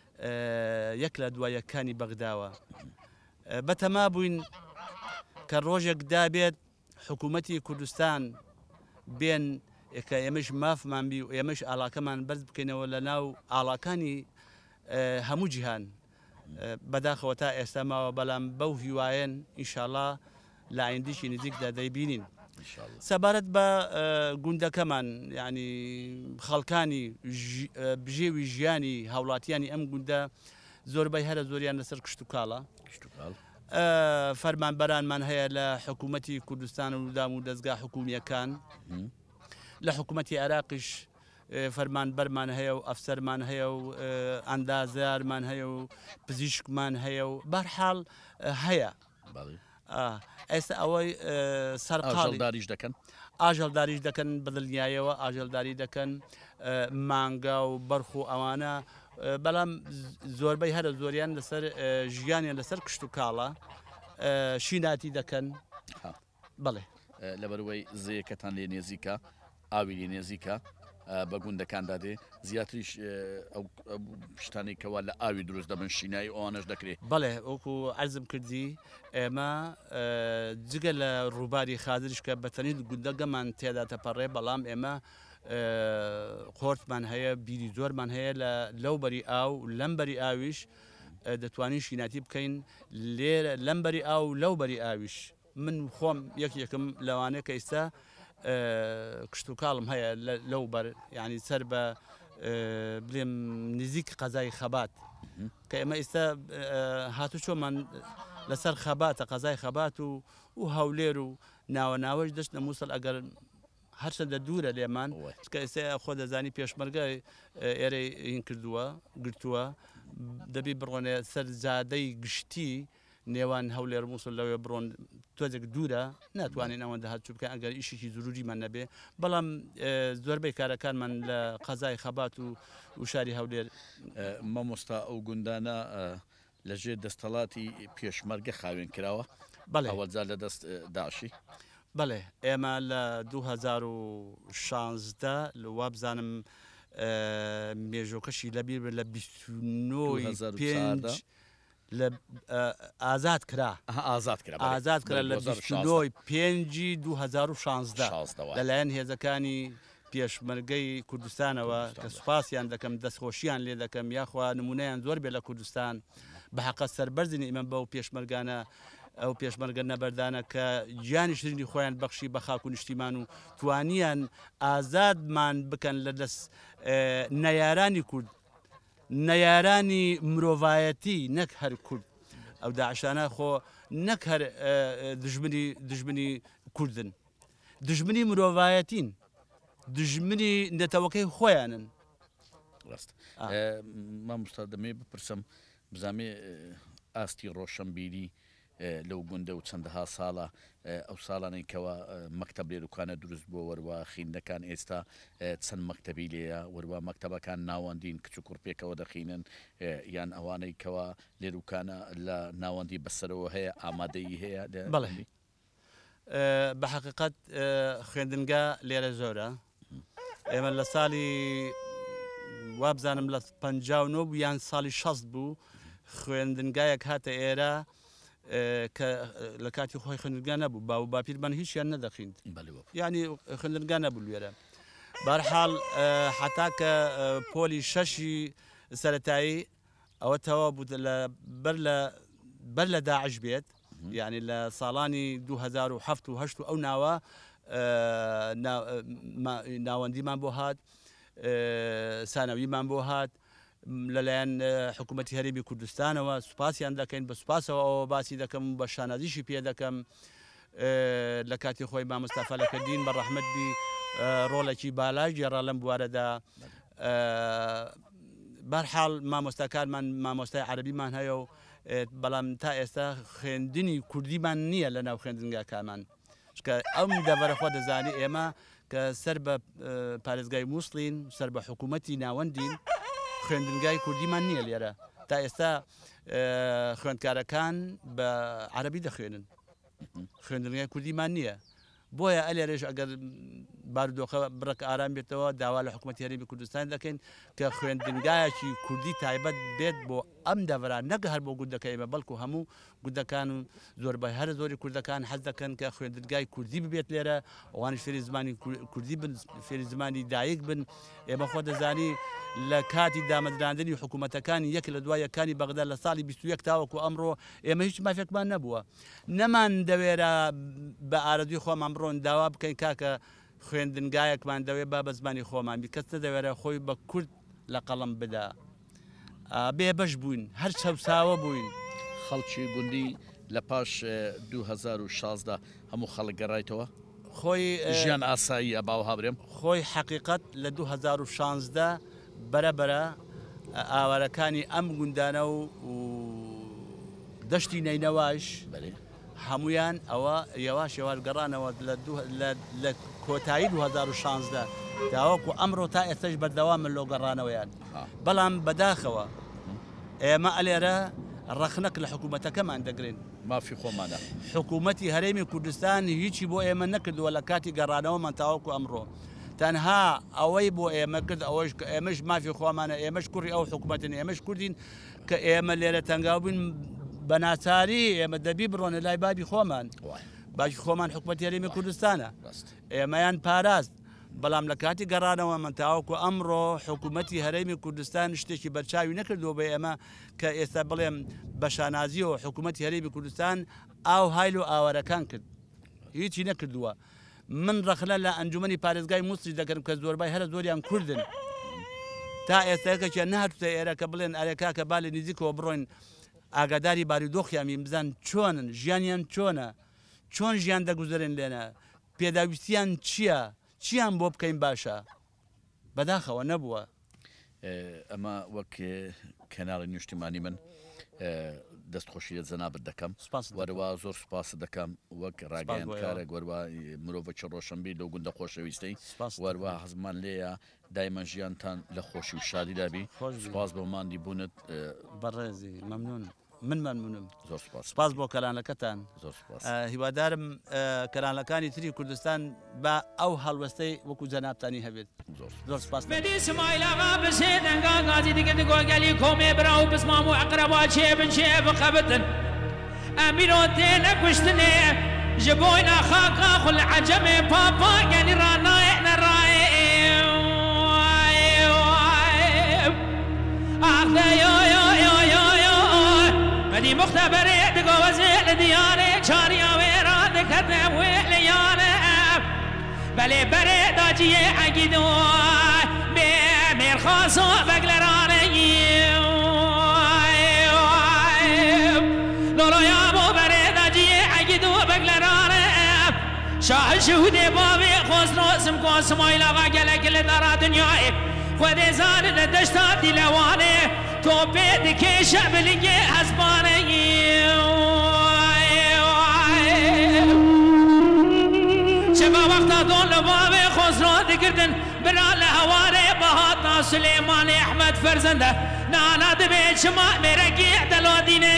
یەک لە دوایەکانی بەغداوە. بەتەما بووین کە ڕۆژێک دابێت حکوومەتی کوردستان بێن کە ئێمەش مافمان بی و ئێمەش ئاڵاکەمان بەرز بکەینەوە لە ناو ئاڵاکانی هەموو جیهان. بەداخەوە تا ئێستا ماوە بەڵام بەو هیوایەن ئینشاڵڵا لە ئایندیشی نزیکدا دەیبینین. سەبارەت بە گوندەکەمان یعنی خەڵکانی بژێوی ژیانی هاوڵاتیانی ئەم گوندە زۆربەی هەرە زۆریان لەسەر کشت و کاڵە. فەرمانبەرانمان هەیە لە حکوومەتی کوردستان و دام و دەستگا حکوومیەکان لە حکوومەتی عێراقیش فەرمانبەرمان هەیە و ئەفسەرمان هەیە و ئەندازارمان هەیە و پزیشکمان هەیە و بەرحاڵ هەیە. ئێستا ئەوەی سەرقاڵداریش دەکەن ئاژەڵداریش دەکەن بەدڵنیایەوە ئاژەڵداری دەکەن مانگا و بەرخ و ئەوانە بەڵام زۆربەی هەرە زۆریان لەسەر ژیانیان لەسەر کشت و کاڵە شیناتی دەکەن. بەڵێ لەبەرەوەی زەیەکەتان لێ نێزیکە ئاوی لێ نێزیکە بە گوندەکاندا دێ زیاتریش ئەو شتانی کەوا لە ئاوی دروست دەبن شینایی ئەوانەش دەکرێت. بەڵێ وەکو عەرزم کردی ئێمە جگە لە ڕووباری خازریش کە بەتەنیت گوندەگەمان تێدا تەپەڕێ بەڵام ئێمە قۆرتمان هەیە بیری زۆرمان هەیە لە لەوبەری ئاو لەمبەری ئاویش دەتوانین شیناتی بکەین لێرە لەمبەری ئاو لەوبەری ئاویش. من خۆم یەک یەکم لەوانەیە کە ئێستا کشت و کاڵم هەیە لەوبەر یعنی سەر بە بڵێم نزیک قەزای خەبات کە ئێمە ئێستا هاتو چۆمان لەسەر خەباتە قەزای خەبات و و هەولێر و ناوە ناوەش دەستنە مووسڵ ئەگەر هەرچەندە دوورە لێمان کە ئێستا خۆ دەزانی پێشمەرگای ئێرەی هین کردووە گرتووە دەبی بڕۆنێ سەر زادەی گشتی نێوان هەولێر مووسڵ لەوێ بڕۆن تۆزێک دوورە ناتوانین ئەوەندە هەرچوو بکەن ئەگەر ئیشێکی زروریمان نەبێ بەڵام زۆربەی کارەکانمان لە قەزای خەبات و وشاری هەولێر مامۆستا ئەو گوندانە لەژێر دەستەڵاتی پێشمەرگە خاوێن کراوە بەڵێ ئەوەجار لە دەست داعشی بەڵێ ئێمە لە دوو هەزار و شانزدە وا بزانم مێژۆکەشی لەبیر لە بیست و نۆی پێنج لە ئازاد کرا ئازاد کرا ئازاد کرا لە بیست و نۆی پێنجی دوو هەزار و شانزدە لەلایەن هێزەکانی پێشمەرگەی کوردستانەوە کە سوپاسیان دەکەم دەستخۆشییان لێ دەکەم یاخوا نمونەیان زۆر بێ لە کوردستان بە حەقە سەربەرزنی ئێمە بەو پێشمەرگانە ئەو پێشمەرگە نەبەردانە کە گیانی شرینی خۆیان بەخشی بە خاک و نیشتیمان و توانیان ئازادمان بکەن لە دەست نەیارانی کورد نەیارانی مرۆڤایەتی نەک هەر کورد ئەو داعشانە خۆ نەک هەر دژمنی دژمنی کوردن دژمنی مرۆڤایەتین دژمنی نەتەوەکەی خۆیانن ڕاست مامۆستا دەمێ بپرسم بزانێ ئاستی ڕۆشنبیری لەو گوندە و چەندەها ساڵە ئەو ساڵانەی کەەوە مەکتەب لێروکانە دروست بۆ وەروە خینەکان ئێستا چەند مەکتەبی لێە وەروە مەکتەبەکان ناوەندین کچ و کوڕپێکەوە دەخینن یان ئەوانەی کەەوە لێروکانە لە ناوەندی بەسەرەوە هەیە ئامادەیی هەیە بەڵێ بە حقیقەت خوێندنگا لێرە زۆرە ئێمە لە ساڵی وابزانم لە پەنجا و نۆ بوو یان ساڵی شەست بوو خوێندنگایەک هاتە ئێرە کە لە کاتی خۆی خوێندنگا نەبوو با و باپیرمان هیچیان نەدەخیند ینی خوێندنگا نەبوو لێرە بەرحاڵ حتا کە پۆلی شەشی سەرەتایی ئەوە تەوا بوو بەر لە داعش بێت یعنی لە ساڵانی دوو هەزار و هەفت و هەشت و ئەو ناوە ناوەندیمان بۆ هات سانەویمان بۆ هات لەلایەن حکوومەتی هەرێمی کوردستانەوە سوپاسیان دەکەین بە سوپاسەوە ئەوە باسی دەکەم بە شانازیشی پێ دەکەم لە کاتی خۆی مامۆستا فەلەکەدین بە ڕەحمەت بی ڕۆڵێکی بالاش گێڕا لەم بوارەدا بەرحاڵ مامۆستاکانمان مامۆستای عەرەبیمان هەیە و بەڵام تا ئێستا خوێندنی کوردیمان نییە لە ناو خوێندنگاکانمان چکە ئەم دەڤەرەخوا دەزانی ئێمە کە سەر بە پارێزگای مووسڵین سەر بە حکوومەتی ناوەندین خوێندنگای کوردیمان نییە لێرە تا ئێستا خوێندکارەکان بە عەرەبی دەخوێنن خوێندنگای کوردیمان نییە بۆیە ئەلێرەش ئەگەر بارودۆخە بڕک ئارام بێتەوە داوا لە حکوومەتی هەرێمی کوردستان دەکەین کە خوێندنگایەکی کوردی تایبەت بێت بۆ ئەم دەڤران نەک هەر بۆ گوندەکە ئێمە بەڵکو هەموو گوندەکان و زۆربەی هەر زۆری کوردەکان حەز دەکەن کە خوێندنگای کوردی ببێت لێرە ئەوانش فێری زمانی کوردی بن فێری زمانی دایک بن ئێمە خۆ دەزانی لە کاتی دامەزراندنی حکوومەتەکانی یەک لە دوای یەکانی بەغدا لە ساڵی بیست و یەک تاوەکو ئەمڕۆ ئێمە هیچ مافێکمان نەبووە نەمان دەوێرە بە ئارەزوی خۆمان بڕۆن داوا بکەین کاکە خوێندنگایەکمان دەوێت با بە زمانی خۆمان بی کەس دەوێرە خۆی بە کورد لە قەڵم بدا بێ بەش بووین هەر چەساوە بووین خەڵکی گوندی لە پاش دوو هەزار و شازدە هەموو خەڵک گەڕایتەوە خۆی ژیان ئاسایی ئەباو هابرێم خۆی حقیقت لە دوو هەزار و شانزدە بەرەبەرە ئاوارەکانی ئەم گوندانە و دەشتی نەینەواش هەمویان ئەوە یەواش یێوار گەڕانەوە لە کۆتایی دوو هەزار و شانزدە داوەکو ئەمڕۆ تا ئێستش بەردەوامن لۆ گەڕانەوەیان بەڵام بەداخەوە ئێمە ئەلێرە ڕەخنەک لە حکوومەتەکەمان دەگرین مافی خۆمانە حکوومەتی هەرێمی کوردستان هیچی بۆ ئێمە نەکردووە لە کاتی گەڕانەوەمان تاوەکو ئەمڕۆ تەنها ئەوەی بۆ ئێمە کرد ئەوەش کە ئێمەش مافی خۆمانە ئێمەش کوڕی ئەو حکوومەتن ئێمەش کوردین کە ئێمە لێرە تەنگاو بووین بە ناچاری ئێمە دەبی بڕۆنە لای بابی خۆمان باش خۆمان حکوومەتی هەرێمی کوردستانە ئێمەیان پاراست بەڵام لە کاتی گەڕانەوە من تاوەکو ئەمڕۆ حکوومەتی هەرێمی کوردستان شتێکی بەرچاوی نەکردەوە بە ئێمە کە ئێستا بڵێم بە شانازیەوە حکوومەتی هەرێمی کوردستان ئاو هایل و ئاوارەکان کرد هیچی نەکردووە من ڕەخنە لە ئەنجومەنی پارێزگای مووسڵی دەکەم کە زۆربەی هەرە زۆریان کوردن تا ئێستاکەیان نهاتوتە ئێرە کە بڵێن ئەرێکا کە با لە نزیکەوە بڕۆین ئاگاداری بارودۆخیامی بزان چۆنن ژیانیان چۆنە چۆن ژیان دەگوزارن لێنە پێداویستیان چییە چیان بۆ بکەین باشە بەداخەوە نەبووە. ئەمە وەک کەناڵی نیشتیمانی من دەستخۆشی لە جەنابەت دەکەم وەرەوە زۆر سوپاس دەکەم وەک ڕاگەیان کارە گوەروە مرۆڤکی ڕۆشنبی لەو گوندە خۆشەویستەی وەروە حەزمان لێیە دایمە ژیانتان لە خۆشی و شادی دابی سوپاس بۆ ماندی بوونت بەڕێزی مەمنون من مەمنونم زۆر سوپاس سپاس بۆ کەلانەکەتان زۆر سوپاس هیوادارم کەلانەکانی تری کوردستان بە ئەو هەڵوەستەی وەکو جەنابتانی هەبێت زۆر سپاس بدی سمایلەغا بسێ دەنگا گازی دیگە گۆگەلی کۆمێ برا و بسمام و عقرەبا چێ بن چێ بخەبتن ئەمیرۆ تێ نەکوشتنێ ji boyna xaka xul ecemê papa gelî ranayê nerayê axde yo yo yo yo yo bedî muxteberê digovezê li diyarê çariya wê ra dikete wê li yane belê berê daciyê egîdo bê mêrxaso veglerane loloya bo berê daciyê egîdo veglerane şah şehûdê bavê xosro simko smaylaga gelek li dara dünyayê xwedê zanin li deşta dîlewanê topê dikêşe bilingê hezbanê şeva wexta don li bavê xosro digirdin bira li hewarê bihatna Süleymanê Ehmed ferzende nana dibe çima mêrekî delodînê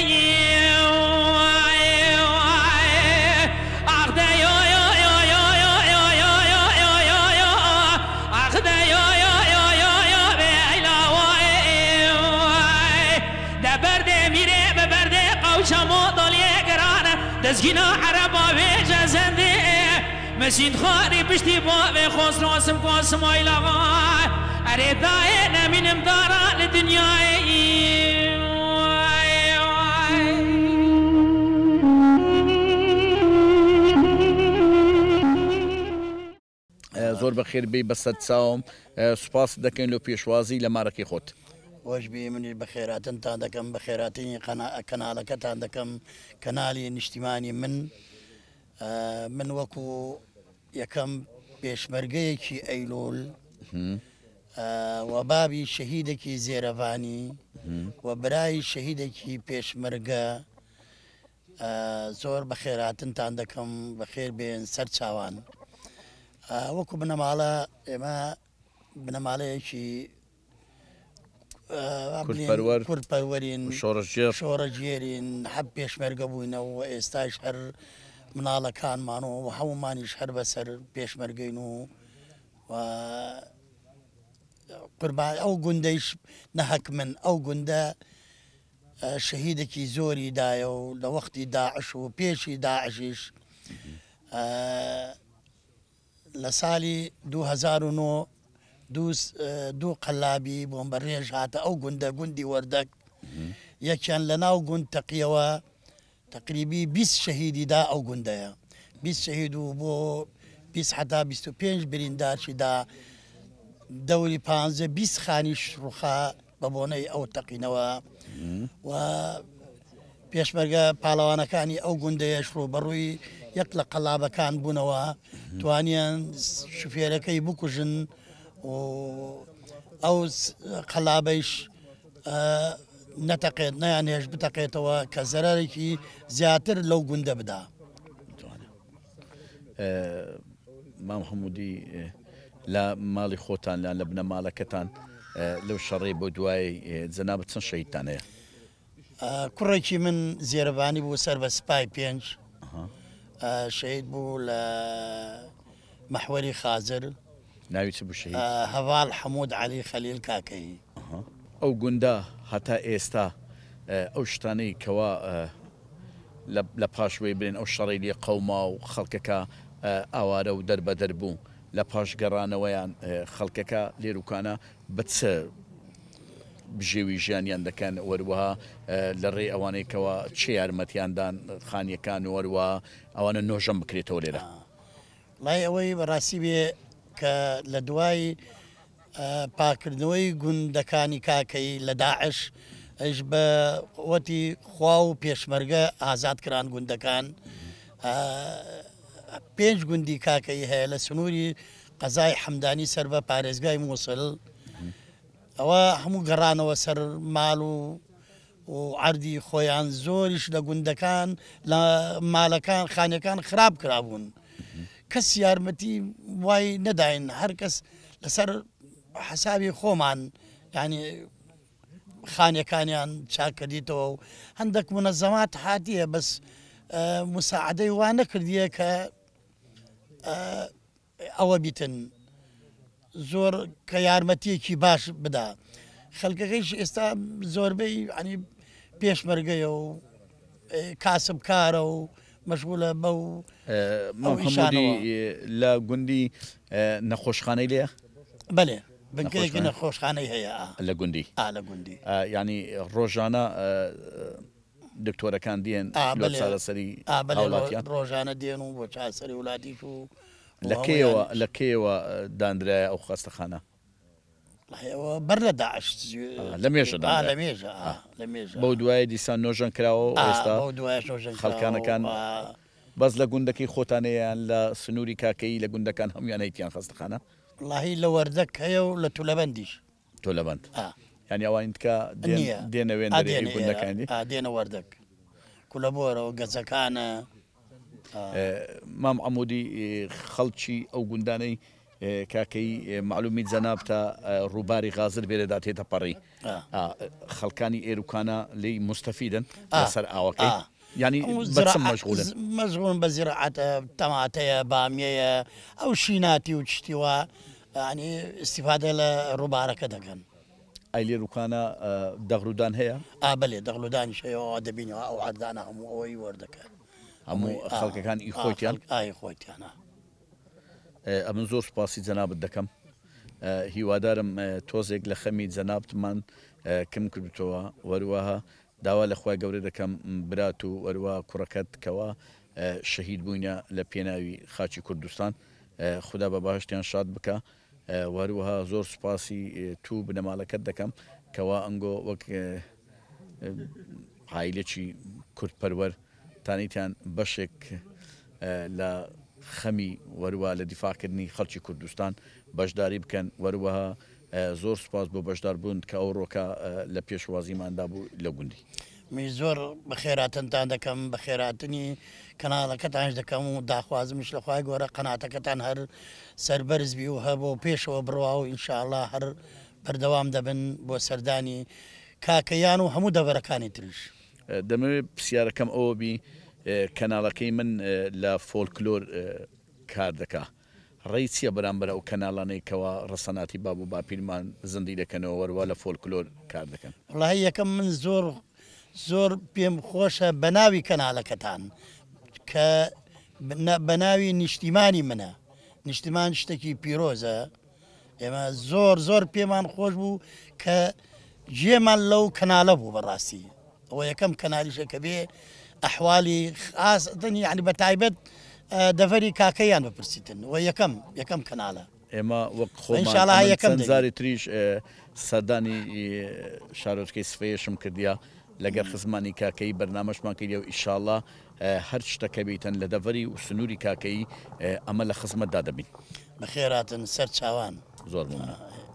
axde yo yo yo yo yo yo yo yo yo yo yo axde yo yo yo yo yo be eylawaye de berdê mirê be berdê qewşemo doliyê girane dezgîna ereba wê cezendê mesîd xwarî piştî bavê xosro simko smaylaga erê dayê nemînim dara li dinyayê زۆر بەخێر بێ بە سەد چاوم سوپاس دەکەین لە پێشوازی لە مارەکەی خۆت وەشبی منی بە خێراتنتان دەکەم بە خێراتنی کەناڵەکەتان دەکەم کەناڵی نیشتیمانی من من وەکو یەکەم پێشمەرگەیەکی ئەیلۆل و بابی شەهیدێکی زێرەڤانی و برای شەهیدێکی پێشمەرگە زۆر بە خێراتنتان دەکەم بەخێر بێن سەر چاوان وەکو بنەماڵە ئێمە بنەماڵەیەکی کورتپەروەرین شۆڕەجێرین حەب پێشمەرگە بووینەوە و ئێستاش هەر مناڵەکانمانەوە و هەمومانیش هەر بەسەر پێشمەرگەین و قوربان ئەو گوندەیش نەهەک من ئەو گوندە شەهیدێکی زۆری دایە و لە وەختی داعش و پێشی داعشیش لە ساڵی دوو هەزار و نۆ دوو قەلابی بۆم بەڕێژ هاتە ئەو گوندە گوندی وەردەک یەکیان لە ناو گوند تەقیەوە تقریبی بیست شەهیدیدا ئەو گوندەیە بیست شەهید و بۆ بیست حتا بیست و پێنج بریندارشیدا دەوری پانزە بیست خانیش ڕووخا بە بۆنەی ئەو تەقینەوە و پێشمەرگە پاڵەوانەکانی ئەو گوندەیەش ڕوو بەڕووی یەک لە قەلابەکان بوونەوە توانیان شوفێرەکەی بکوژن و ئەو قەلابەیش نەتەقێت نەیان هێش بتەقێتەوە کە زەرەرێکی زیاتر لەو گوندە بدا. مام حمودی لە ماڵی خۆتان لە بنە ماڵەکەتان لەو شەڕێ بۆ دوای جەنابەت چەند شەهیدتان هەیە؟ کوڕێکی من زێرەبانی بوو سەر بە سپای پێنج شەهید بوو لە مەحوەری خازر ناوی چ بوو شەهید؟ هەڤاڵ حەموود عەلی خەلیل کاکەی. ئەو گوندە هەتا ئێستا ئەو شتانەی کەوا لە پاشوێ بێن ئەو شەڕی لێ قەوما و خەڵکەکە ئاوارە و دەربەدەر بوو لە پاشگەڕانەوەیان خەڵکەکە لێروکانە بە چ بژێوی ژیانیان دەکەن وەروەها لە ڕێ ئەوانەیەکەوە چێ یارمەتیاندان خانیەکان وەروە ئەوانە نۆژەم بکرێتەوە لێرە؟ لای ئەوەی بەڕاستی بێ کە لە دوای پاکردنەوەی گوندەکانی کاکەی لە داعش ئەش بە وەتی خوا و پێشمەرگە ئازاد کران گوندەکان پێنج گوندی کاکەی هەیە لە سنووری قەزای حەمدانی سەر بە پارێزگای مووسڵ ئەوە هەموو گەڕانەوە سەر ماڵ و و عردی خۆیان زۆریش لە گوندەکان لە ماڵەکان خانەکان خراپ کرابوون کەس یارمەتی وای نەداین هەر کەس لەسەر حسابی خۆمان ینی خانەکانیان چاکردیتەوە و هەندێک منەزەمات هاتیە بەس مساعدەی وا نەکردیە کە ئەوە بیتن زۆر کە یارمەتیەکی باش بدا خەڵکەکەیش ئێستا زۆربەی ینی پێشمەرگەیە و کاسب کارە و مەشغولە بەو محەممەدی لە گوندی نەخۆشخانەی لێە بەێ بنکەیەکی نەخۆشخانەی هەیە لە گوندی لە گوندی ینی ڕۆژانە دکتۆرەکان دیێن سەری ڕۆژانە دێن و بۆ چاسەری وڵاتیش و لەکەیەوە لەکەیەوە دانرایە ئەو خەستەخانە بەر لە داعش لە مێژە لە مێژە لە مێژە بەو دوایە دیسان نۆژەن کراوە ئێستا خەڵکانەکان بەس لە گوندەکەی خۆتانەیەیان لە سنووری کاکەی لە گوندەکان هەمویان هەیتیان خەستەخانە واللهی لە وەردەک هەیە و لە تولەبەندیش تۆلەبند ینی ئەوان کە دێنەوێن گوندەکانی دێنە وەردەک کولەبۆرەوە گەزەکانە مام عمودی خەڵکی ئەو گوندانەی کاکەی معلومی جەناب تا ڕووباری غازر بێرەدا تێتە پەڕی خەڵکانی ئێروکانە لی مستەفیدن لەسەر ئاوەکەی ینی مەشغولن مەشغولن بە زیرعەتە تەماتەیە بامیەیە ئەو شیناتی و چتیوە ینی ئیسیفادە لە ڕووبارەکە دەکەن ئەی لێروکانە دەغڕودان هەیە ئابلێ دەغڵودانی شەوە دەبینەوە ئەو عەردانە هەموو ئەوەی وەردەکەن هەموو خەڵکەکان ئی خۆیان ئای خۆیانە ئەمن زۆر سوپاسی جەنابەت دەکەم هیوادارم تۆزێک لە خەمی جەنابتمان کم کردوتەوە وەروەها داوا لە خۆی گەورە دەکەم برات و وەروە کوڕەکەت کەەوە شەهید بووینە لە پێناوی خاچی کوردستان خدا بە باشتیان شاد بکە وەروەها زۆر سوپاسی تو بنەماڵەکەت دەکەم کەوا ئەنگۆ وەک عایلێکی کوردپەروەر تانیتیان بەشێک لە خەمی وەروە لە دیفاکردنی خەڵکی کوردستان بەشداری بکەن وەروەها زۆر سوپاس بۆ بەشدار بوون کە ئەو ڕۆکە لە پێشوازیماندا بوو لە گوندی می زۆر بەخێراتنتان دەکەم بە خێراتنی کەناڵەکەتانش دەکەم و داخوازمش لەخوای گۆرە قەناتەکەتان هەر سەربەرزبی و هەبوو پێشەوە بڕوا و ئینشاءڵڵا هەر بەردەوام دەبن بۆ سەردانی کاکەیان و هەموو دەبەرەکانی تریش دەمەوێت پرسیارەکەم ئەوە بی کەناڵەکەی من لە فۆلکلۆر کار دەکا ڕێی چییە بەرامبەر ئەو کەناڵانەی کەەوە ڕەسەناتی باب و باپیرمان زندی دەکەنەوە وەروە لە فۆلکلۆر کار دەکەن وڵی یەکەم من زۆر زۆر پێم خۆشە بەناوی کەناڵەکەتان کە بەناوی نیشتیمانی منە نیشتیمان شتێکی پیرۆزە ئێمە زۆر زۆر پێمان خۆش بوو کە جێمان لەو کەناڵە بوو بەڕاستی ئەوە یەکەم کەنالیشە کە بێ ئەحوالی خاستنی عنی بە تایبەت دەڤەری کاکەیان بپرسیتن و یەکەم یەکەم کەناڵە ئێمە وەک خۆمان زاری تریش سەردانی شارۆچکەی سفەیەشم کردیا لەگەر خزمانی کاکەی بەرنامەشمان کردی و ئیشاڵڵا هەر شتەکە بیتن لە دەڤەری و سنووری کاکەی ئەمە لە خزمەتدا دەبین بەخێراتن سەر چاوان زۆر ممنون.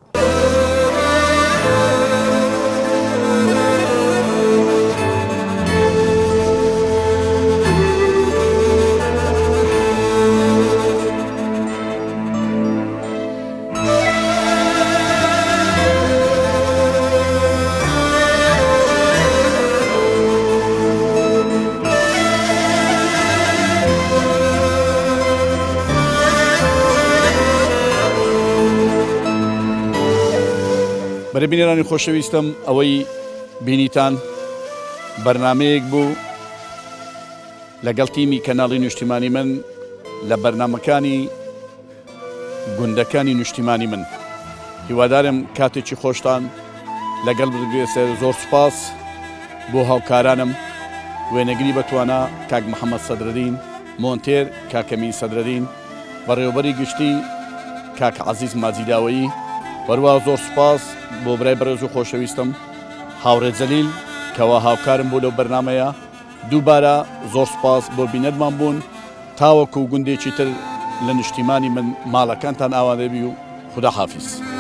بەرەبینێرانی خۆشەویستم ئەوەی بینیتان بەرنمەیەک بوو لەگەڵ تیمی کەناڵی نیشتیمانی من لە بەرنمەکانی گوندەکانی نیشتیمانی من هیوادارم کاتێکی خۆشتان لەگەڵ بگرێسێ زۆر سوپاس بۆ هاوکارانم وێنەگری بەتوانە کاک محەممەد سەدرەدین مۆنتێر کاکەمی سەدرەدین بەڕێوەبەری گشتی کاک عەزیز ماجیداوەیی وەروە زۆر سوپاس بۆ برای بەڕێز و خۆشەویستم هاوڕێ جەلیل کەوا هاوکارم بۆ لەو بەرنمەیە دووبارە زۆر سپاس بۆ بینەرمان بوون تاوەکو گوندێکی تر لە نیشتیمانی من ماڵەکانتان ئاوادەبی و خدا حافیز.